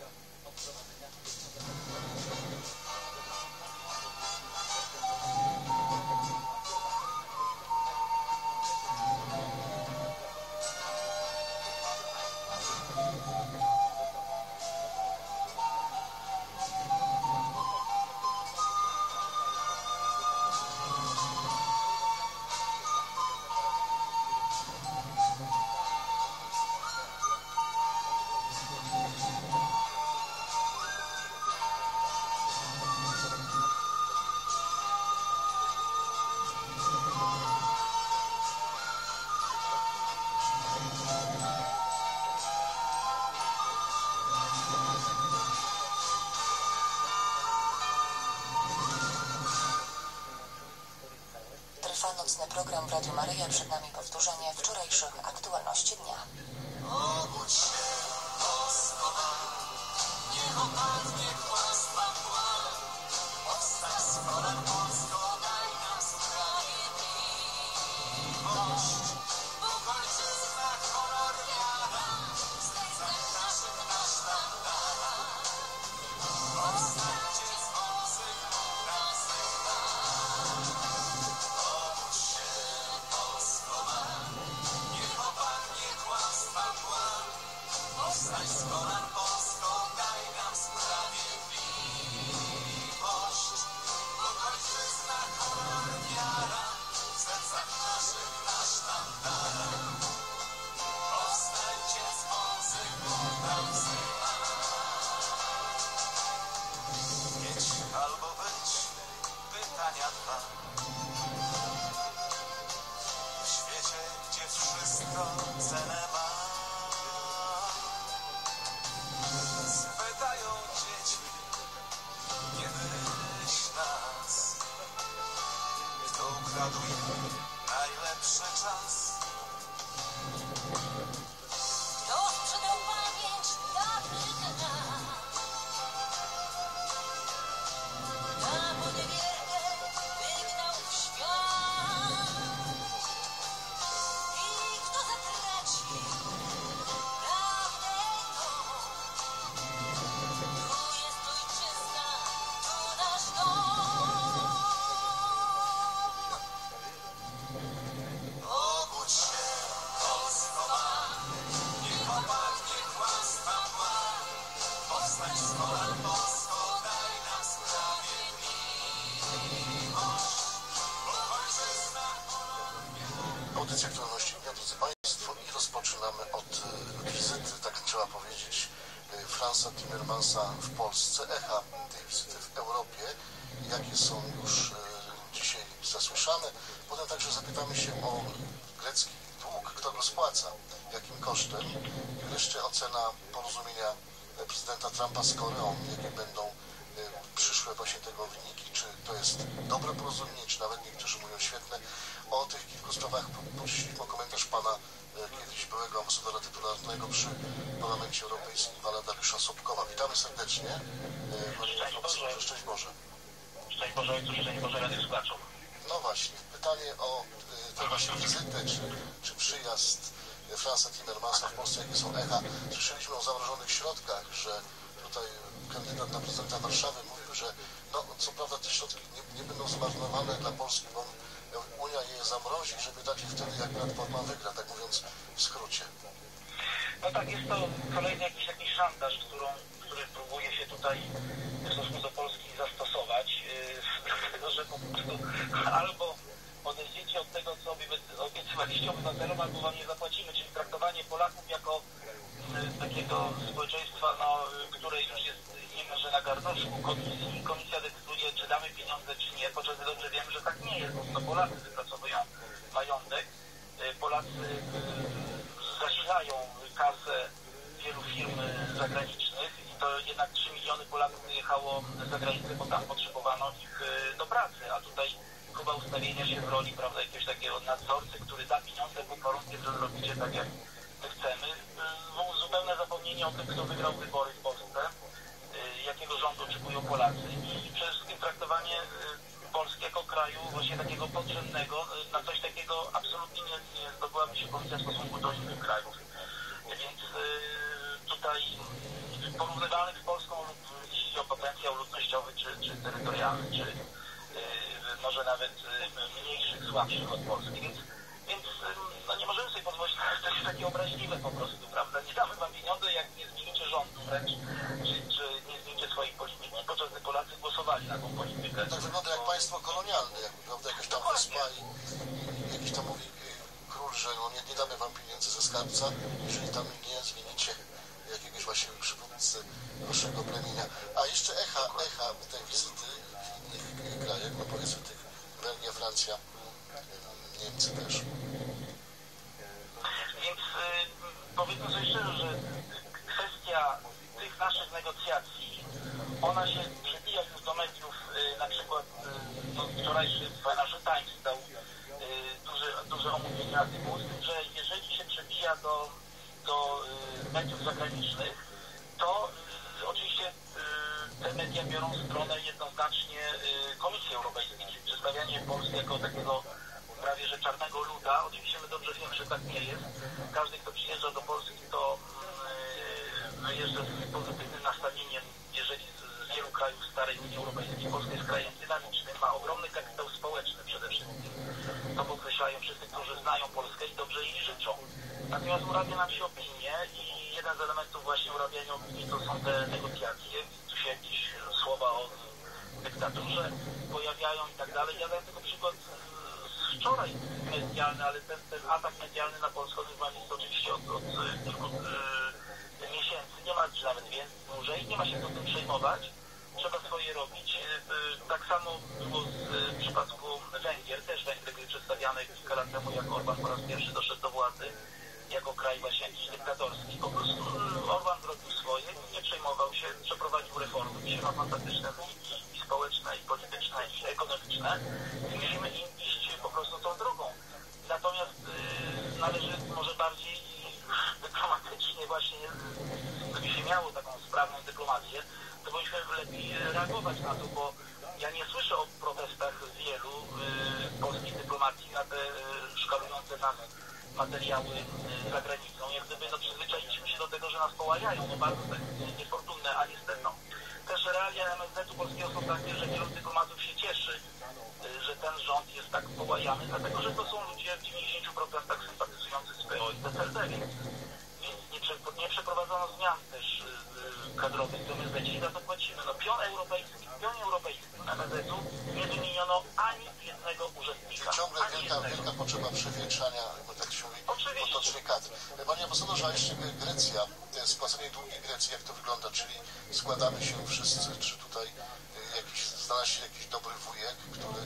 Nocny program w Radiu Maryja, przed nami powtórzenie wczorajszych aktualności dnia. Obudź się, Moskwa, niech opadnie kłamstwa mgła. Powstań z kolan Polsko, daj nam sprawiedliwość. Bóg ojczyzna, honor, wiara, wstępem naszym na sztandara. Powstańcie z owych obrazek Powstań z kolan Polsko, daj nam sprawiedliwość. cenę ma. Spytają dzieci, nie myśl nas, kto ukradł im najlepszy czas. Kto sprzedał pamięć dawnych lat? Na poniewierkę wygnał w świat. I kto zatraci prawdę tą? Tu jest ojczyzna, tu nasz dom. Obudź się, Polsko ma, niech opadnie kłamstwa mgła. Powstań z kolan, Polsko, daj nam sprawiedliwość, bo ojczyzna. Audycja Aktualności Dnia, drodzy Państwo, i rozpoczynamy od e, wizyty, tak trzeba powiedzieć, e, Franza Timmermansa w Polsce, echa tej wizyty w Europie, jakie są już e, dzisiaj zasłyszane. Potem także zapytamy się o grecki dług, kto go spłaca, jakim kosztem, i wreszcie ocena porozumienia e, prezydenta Trumpa z Koreą, jakie będą e, przyszłe właśnie tego wyniki, czy to jest dobre porozumienie, czy nawet niektórzy mówią świetne. O tych kilku sprawach prosiliśmy o komentarz pana e, kiedyś byłego ambasadora tytularnego przy Parlamencie Europejskim, pana Dariusza Sobkowa. Witamy serdecznie. E, panie profesorze, szczęść Boże. Szczęść Boże Ojcu, szczęść Boże Rady Słuchaczom. No właśnie, pytanie o e, tę właśnie wizytę, czy, czy przyjazd e, Franza Timmermansa w Polsce, jakie są echa. Słyszeliśmy o zamrożonych środkach, że tutaj kandydat na prezydenta Warszawy mówił, że no co prawda te środki nie, nie będą zmarnowane dla Polski, bo Unia je zamrozi, żeby dać je wtedy, jak Platforma wygra, tak mówiąc w skrócie. No tak, jest to kolejny jakiś taki szantaż, którą, który próbuje się tutaj w stosunku do Polski zastosować, yy, dlatego że po prostu albo odejdziecie od tego, co obiecywaliście obywatelom, albo wam nie zapłacimy, czyli traktowanie Polaków jako yy, takiego społeczeństwa, no, które już jest niemalże na garnuszku komisji. Komisja decyduje, czy damy pieniądze, czy nie, podczas gdy dobrze wiemy, że tak nie jest, bo to Polacy wypracowują majątek, yy, Polacy yy, zasilają kasę wielu firm zagranicznych i to jednak trzy miliony Polaków wyjechało za granicę, bo tam potrzebowano ich do pracy, a tutaj próba ustawienia się w roli, prawda, jakiegoś takiego nadzorcy, który da pieniądze pod warunkiem, że zrobicie tak, jak my chcemy. Zupełne zapomnienie o tym, kto wygrał wybory w Polsce, jakiego rządu oczekują Polacy i przede wszystkim traktowanie Polski jako kraju właśnie takiego potrzebnego, na coś takiego absolutnie nie, nie zdobyłaby się Komisja w stosunku do innych krajów. Więc y, tutaj porównywalnych z Polską lub jeśli o potencjał ludnościowy czy, czy terytorialny, czy y, może nawet y, mniejszych, słabszych od Polski. Więc, więc y, no nie możemy sobie pozwolić na coś takie obraźliwe po prostu, prawda? Nie damy wam pieniądze, jak nie zmienicie rządu wręcz, czy, czy nie zmienicie swojej polityki, podczas gdy Polacy głosowali na tą politykę. Tak wygląda jak państwo kolonialne, jak, prawda, jakaś tam wyspa i, i jakiś tam mówi król, że no nie, nie damy wam pieniędzy ze skarbca, jeżeli tam nie zmienicie jakiegoś właśnie przywódcy waszego plemienia. A jeszcze echa, echa tej wizyty w innych krajach, no powiedzmy tych Belgia, Francja, Niemcy też. Więc y, powiedzmy sobie szczerze, że kwestia tych naszych negocjacji, ona się przebija już do mediów, y, na przykład y, no, wczorajszy Financial Times dał y, duże, duże omówienie artykułu, z tym, że jeżeli się przebija do, do y, mediów zagranicznych, to y, oczywiście y, te media biorą stronę jednoznacznie y, Komisji Europejskiej, czyli przedstawianie Polski jako takiego prawie że czarnego luda. Oczywiście my dobrze wiemy, że tak nie jest. Każdy, kto przyjeżdża do Polski, to yy, wyjeżdża z pozytywnym nastawieniem, jeżeli z, z wielu krajów starej Unii Europejskiej. Polska jest krajem dynamicznym, ma ogromny kapitał społeczny przede wszystkim. To podkreślają wszyscy, którzy znają Polskę i dobrze jej życzą. Natomiast urabia nam się opinie i jeden z elementów właśnie urabiania opinii to są te negocjacje. Tu się jakieś słowa o dyktaturze pojawiają i tak dalej. Ja dam tylko przykład wczoraj medialny, ale ten, ten atak medialny na Polskę odbywa jest oczywiście od, od kilku e, miesięcy, nie ma, czy nawet więcej, dłużej, nie ma się co tym przejmować, trzeba swoje robić. E, tak samo było z, w przypadku Węgier, też Węgry były przedstawiane kilka lat temu, jak Orban po raz pierwszy doszedł do władzy, jako kraj kraj właśnie jakiś dyktatorski. Po prostu Orban zrobił swoje, nie przejmował się, przeprowadził reformy. Dzisiaj ma fantastyczne wyniki i społeczne, i polityczne, i ekonomiczne. I musimy im iść po prostu tą drogą. Natomiast yy, należy może bardziej dyplomatycznie właśnie, gdyby się miało taką sprawną dyplomację, to powinniśmy lepiej reagować na to, bo ja nie słyszę o protestach wielu y, polskiej dyplomacji na te y, szkalujące nas materiały y, za granicą. Jak gdyby no, przyzwyczailiśmy się do tego, że nas połajają, no bardzo tak niefortunne, a niestety no. Też realia M S Z-u polskiego są takie, że wielu dyplomatów się cieszy, y, że ten rząd jest tak połajany, dlatego że to są ludzie w dziewięćdziesięciu procentach sympatyzujący z P O i P S L D, więc, więc nie, prze, nie przeprowadzono zmian też y, kadrowych w M S Z-cie i za to płacimy. No, pion europejski, w pionie europejskim M S Z-u nie wymieniono ani jednego urzędnika. Ciągle wielka, wielka potrzeba przewietrzania, tak się mówi, potocznej kadry. Panie ambasadorze, a jeszcze Grecja, spłacenie długi Grecji, jak to wygląda? Czyli składamy się wszyscy, czy tutaj jakiś, znalazł się jakiś dobry wujek, który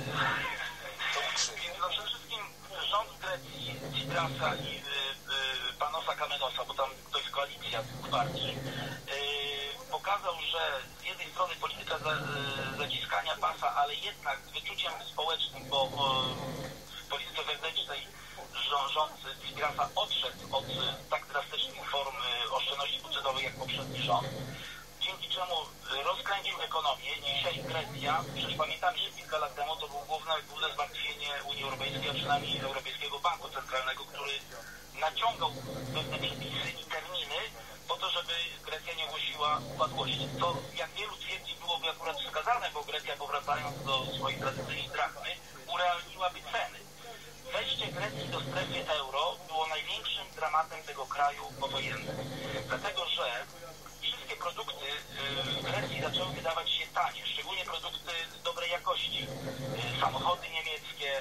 to uczyni? No przede wszystkim rząd Grecji, Tsiprasa i y, y, Panosa Kamenosa, bo tam to jest koalicja dwóch partii, y, pokazał, że z jednej strony polityka za, y, zaciskania pasa, ale jednak z wyczuciem społecznym, bo y, w polityce wewnętrznej rząd, rząd Tsiprasa odszedł od y, tak drastycznych form y, oszczędności budżetowych jak poprzedni rząd, dzięki czemu rozkręcił ekonomię. Dzisiaj Grecja, przecież pamiętamy, że kilka lat temu to było główne, główne zmartwienie Unii Europejskiej, a przynajmniej Europejskiego Banku Centralnego, który naciągał pewne przepisy i terminy po to, żeby Grecja nie ogłosiła upadłości. To, jak wielu twierdzi, byłoby akurat wskazane, bo Grecja, powracając do swojej tradycyjnej drachmy, urealniłaby ceny. Wejście Grecji do strefy euro było największym dramatem tego kraju powojennym. Dlatego, że wszystkie produkty w Grecji zaczęły wydawać się tanie, szczególnie produkty dobrej jakości. Samochody niemieckie,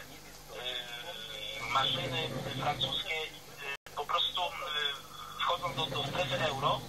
maszyny francuskie, po prostu wchodząc do, do strefy euro,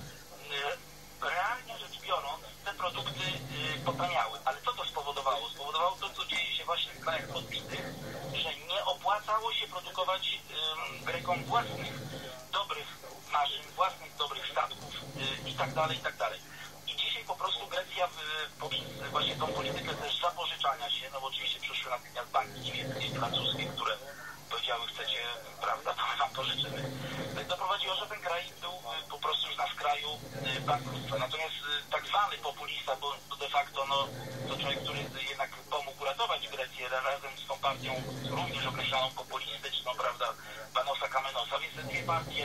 realnie rzecz biorąc, te produkty potaniały. Ale co to spowodowało? Spowodowało to, co dzieje się właśnie w krajach podbitych, że nie opłacało się produkować Grekom własnych dobrych maszyn, własnych dobrych statków i tak dalej, i tak dalej. I dzisiaj po prostu Grecja poprzez właśnie tą politykę też zapożyczania się, no bo oczywiście przyszły natychmiast banki niemieckie i francuskie, które powiedziały, chcecie, prawda, to my wam pożyczymy, doprowadziło, że ten kraj był po prostu już na skraju bankructwa. Natomiast tak zwany populista, bo de facto no, to człowiek, który jednak pomógł uratować Grecję razem z tą partią również określoną populistyczną, prawda, Panosa Kamenosa, więc te dwie partie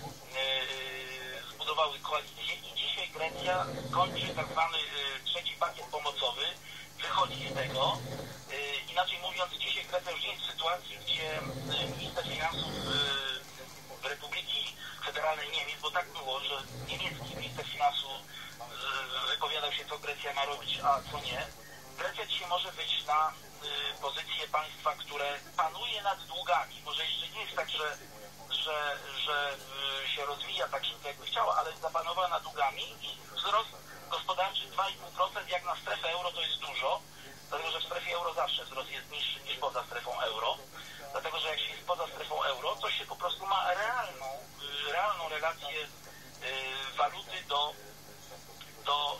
yy, zbudowały koalicję i dzisiaj Grecja kończy tak zwany yy, trzeci pakiet pomocowy, wychodzi z tego. Yy, inaczej mówiąc, dzisiaj Grecja już jest w sytuacji, gdzie yy, minister finansów yy, Republiki Federalnej Niemiec, bo tak było, że niemiecki minister finansów yy, wypowiadał się, co Grecja ma robić, a co nie. Grecja dzisiaj może wyjść na y, pozycję państwa, które panuje nad długami. Może jeszcze nie jest tak, że, że, że y, się rozwija tak szybko, jakby chciała, ale zapanowała nad długami i wzrost gospodarczy dwa i pół procent jak na strefę euro to jest dużo, dlatego że w strefie euro zawsze wzrost jest niższy niż poza strefą euro, dlatego że jak się jest poza strefą euro, to się po prostu ma realną, y, realną relację y, waluty do do,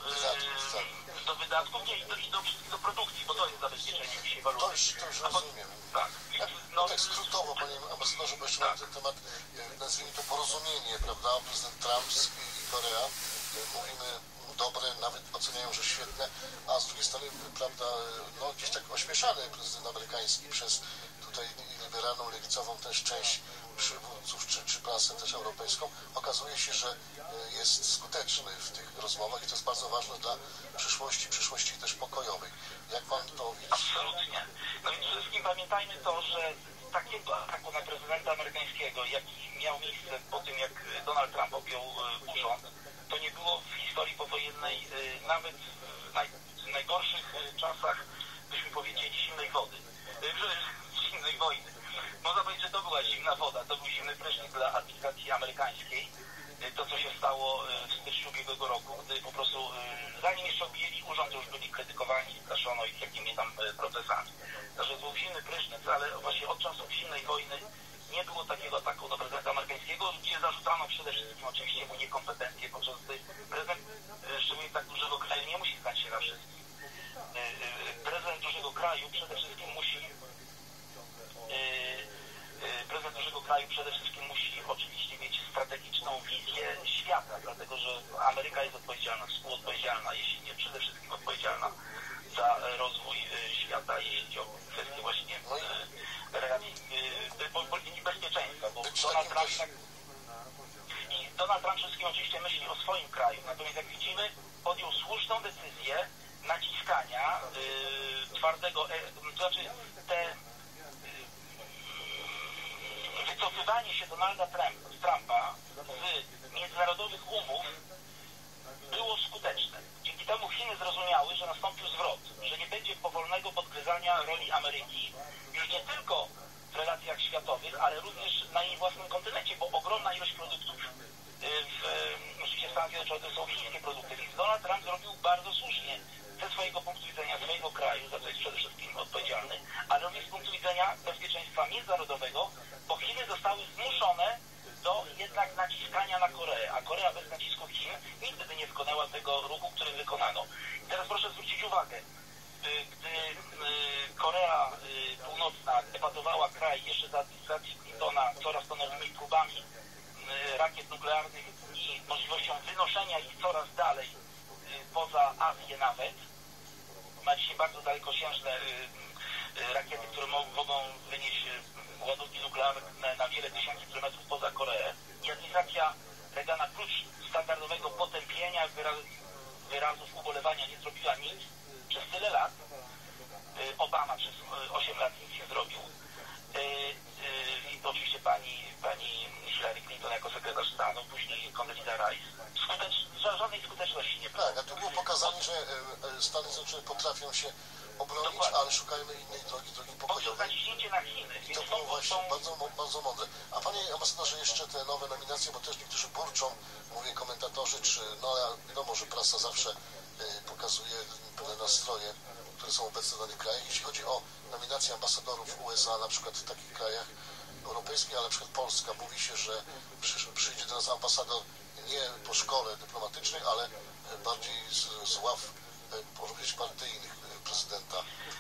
yy, do wydatków, nie, i do, i do, do produkcji, bo to jest zabezpieczenie dzisiaj waluty. To już, to już rozumiem. Tak. Ja, no tak skrótowo, panie ambasadorze, bo jeszcze tak. Ten temat, nazwijmy to porozumienie, prawda, prezydent Trump i Korea, mówimy dobre, nawet oceniają, że świetne, a z drugiej strony, prawda, no gdzieś tak ośmieszany prezydent amerykański przez tutaj liberalną, lewicową też część przywódców, czy, czy prasę też europejską, okazuje się, że jest skuteczny w tych rozmowach i to jest bardzo ważne dla przyszłości, przyszłości też pokojowej. Jak pan to widzi? Absolutnie. No i przede wszystkim pamiętajmy to, że takiego ataku na prezydenta amerykańskiego, jaki miał miejsce po tym, jak Donald Trump objął urząd, to nie było w historii powojennej, nawet w naj, najgorszych czasach, byśmy powiedzieli, zimnej wody. Zimnej wojny. Można powiedzieć, że to była zimna woda, to był zimny prysznic dla administracji amerykańskiej. To, co się stało w styczniu ubiegłego roku, gdy po prostu zanim jeszcze objęli urząd, to już byli krytykowani, straszono ich jakimiś tam procesami. Także to był zimny prysznic, ale właśnie od czasów zimnej wojny nie było takiego ataku do prezydenta amerykańskiego, gdzie za zarzucano przede wszystkim oczywiście mu niekompetencje, podczas gdy prezydent, szczególnie tak dużego kraju, nie musi znać się na wszystkim. Prezydent dużego kraju przede wszystkim musi prezydent dużego kraju przede wszystkim musi oczywiście mieć strategiczną wizję świata, dlatego że Ameryka jest odpowiedzialna, współodpowiedzialna, jeśli nie przede wszystkim odpowiedzialna za rozwój świata, jeśli chodzi o kwestie właśnie relacji polityki bezpieczeństwa, bo Donald Trump, i Donald Trump wszystkim oczywiście myśli o swoim kraju, natomiast jak widzimy, podjął słuszną decyzję naciskania y, twardego, e, to znaczy te wycofywanie się Donalda Trumpa z międzynarodowych umów było skuteczne. Dzięki temu Chiny zrozumiały, że nastąpił zwrot, że nie będzie powolnego podgryzania roli Ameryki już nie tylko w relacjach światowych, ale również na jej własnym kontynencie, bo ogromna ilość produktów w, oczywiście w Stanach Zjednoczonych są chińskie produkty, więc Donald Trump zrobił bardzo słusznie ze swojego punktu widzenia swojego kraju, za co jest przede wszystkim odpowiedzialny, ale również z punktu widzenia bezpieczeństwa międzynarodowego, bo Chiny zostały zmuszone do jednak naciskania na Koreę, a Korea bez nacisku Chin nigdy by nie wykonała tego ruchu, który wykonano. I teraz proszę zwrócić uwagę, gdy Korea Północna epatowała kraj jeszcze za administracji Clintona coraz to nowymi próbami rakiet nuklearnych i możliwością wynoszenia ich coraz dalej poza Azję nawet, ma dzisiaj bardzo dalekosiężne rakiety, które mogą wynieść ładunki nuklearne na wiele tysięcy kilometrów poza Koreę. I administracja Reagana prócz standardowego potępienia wyraz, wyrazów ubolewania nie zrobiła nic przez tyle lat. Obama przez osiem lat nic nie zrobił. I oczywiście pani, pani Hillary Clinton jako sekretarz stanu, później Condoleezza Rice. Skutecz, żadnej skuteczności nie było. Tak, a tu było pokazane, że Stany Zjednoczone potrafią się obronić, dokładnie, ale szukajmy innej drogi, drogi pokojowej. Na Chiny, I to było właśnie bardzo, bardzo mądre. A panie ambasadorze, jeszcze te nowe nominacje, bo też niektórzy burczą, mówię komentatorzy, czy no wiadomo, że prasa zawsze y, pokazuje pewne nastroje, które są obecne w danych krajach. Jeśli chodzi o nominację ambasadorów U S A, na przykład w takich krajach europejskich, ale na przykład Polska, mówi się, że przy, przyjdzie do nas ambasador nie po szkole dyplomatycznej, ale bardziej z, z ław partyjnych prezydenta.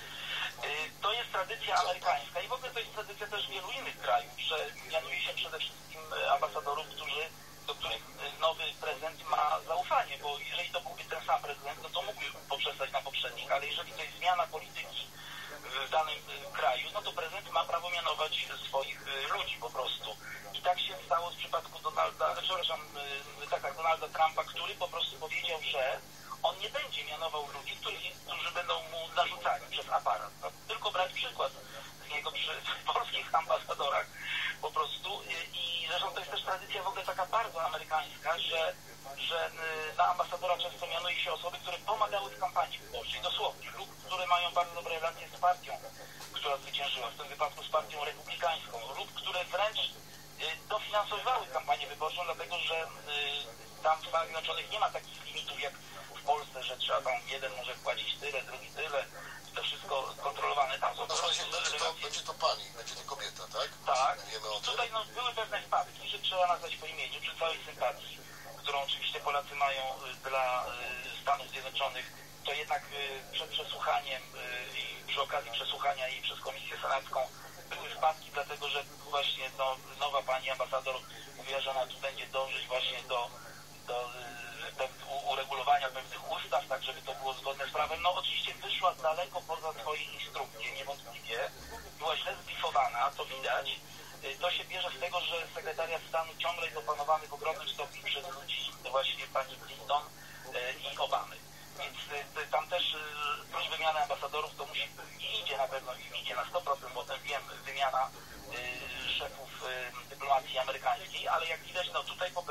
To jest tradycja amerykańska i w ogóle to jest tradycja też wielu innych krajów, że mianuje się przede wszystkim ambasadorów, którzy, do których nowy prezydent ma zaufanie, bo jeżeli to byłby ten sam prezydent, no to mógłby poprzestać na poprzednich, ale jeżeli to jest zmiana polityki w danym kraju, no to prezydent ma prawo mianować swoich ludzi po prostu. I tak się stało w przypadku Donalda, przepraszam, tak, tak, Donalda Trumpa, który po prostu powiedział, że on nie będzie mianował ludzi, którzy, którzy będą mu narzucani przez aparat. No, tylko brać przykład z niego przy polskich ambasadorach po prostu. I zresztą to jest też tradycja w ogóle taka bardzo amerykańska, że, że na ambasadora często mianuje się osoby, które pomagały w kampanii wyborczej, dosłownie, lub które mają bardzo dobre relacje z partią, która zwyciężyła, w tym wypadku z partią republikańską, lub które wręcz dofinansowywały kampanię wyborczą, dlatego że tam w Stanach Zjednoczonych nie ma takich limitów jak w Polsce, że trzeba tam jeden może płacić tyle, drugi tyle, to wszystko kontrolowane. Tam są no, będzie, będzie, to, będzie to pani, będzie to kobieta, tak? Tak. Wiemy o tym. Tutaj no, były pewne wpadki, że trzeba nazwać po imieniu, przy całej sympatii, którą oczywiście Polacy mają dla Stanów Zjednoczonych, to jednak przed przesłuchaniem i przy okazji przesłuchania jej przez Komisję Senacką były wpadki, dlatego że właśnie no, nowa pani ambasador mówiła, że ona tu będzie dążyć właśnie do, do, do uregulowania pewnych ustaw, tak żeby to było zgodne z prawem. No oczywiście wyszła daleko poza swoje instrukcje, niewątpliwie. Była źle zbrifowana, to widać. To się bierze z tego, że sekretariat stanu ciągle jest opanowany w ogromnym stopniu przez ludzi właśnie pani Clinton i Obamy. Więc tam też prócz wymiany ambasadorów to musi i idzie na pewno, i idzie na sto procent, bo ten wiem, wymiana szefów dyplomacji amerykańskiej, ale jak widać, no tutaj po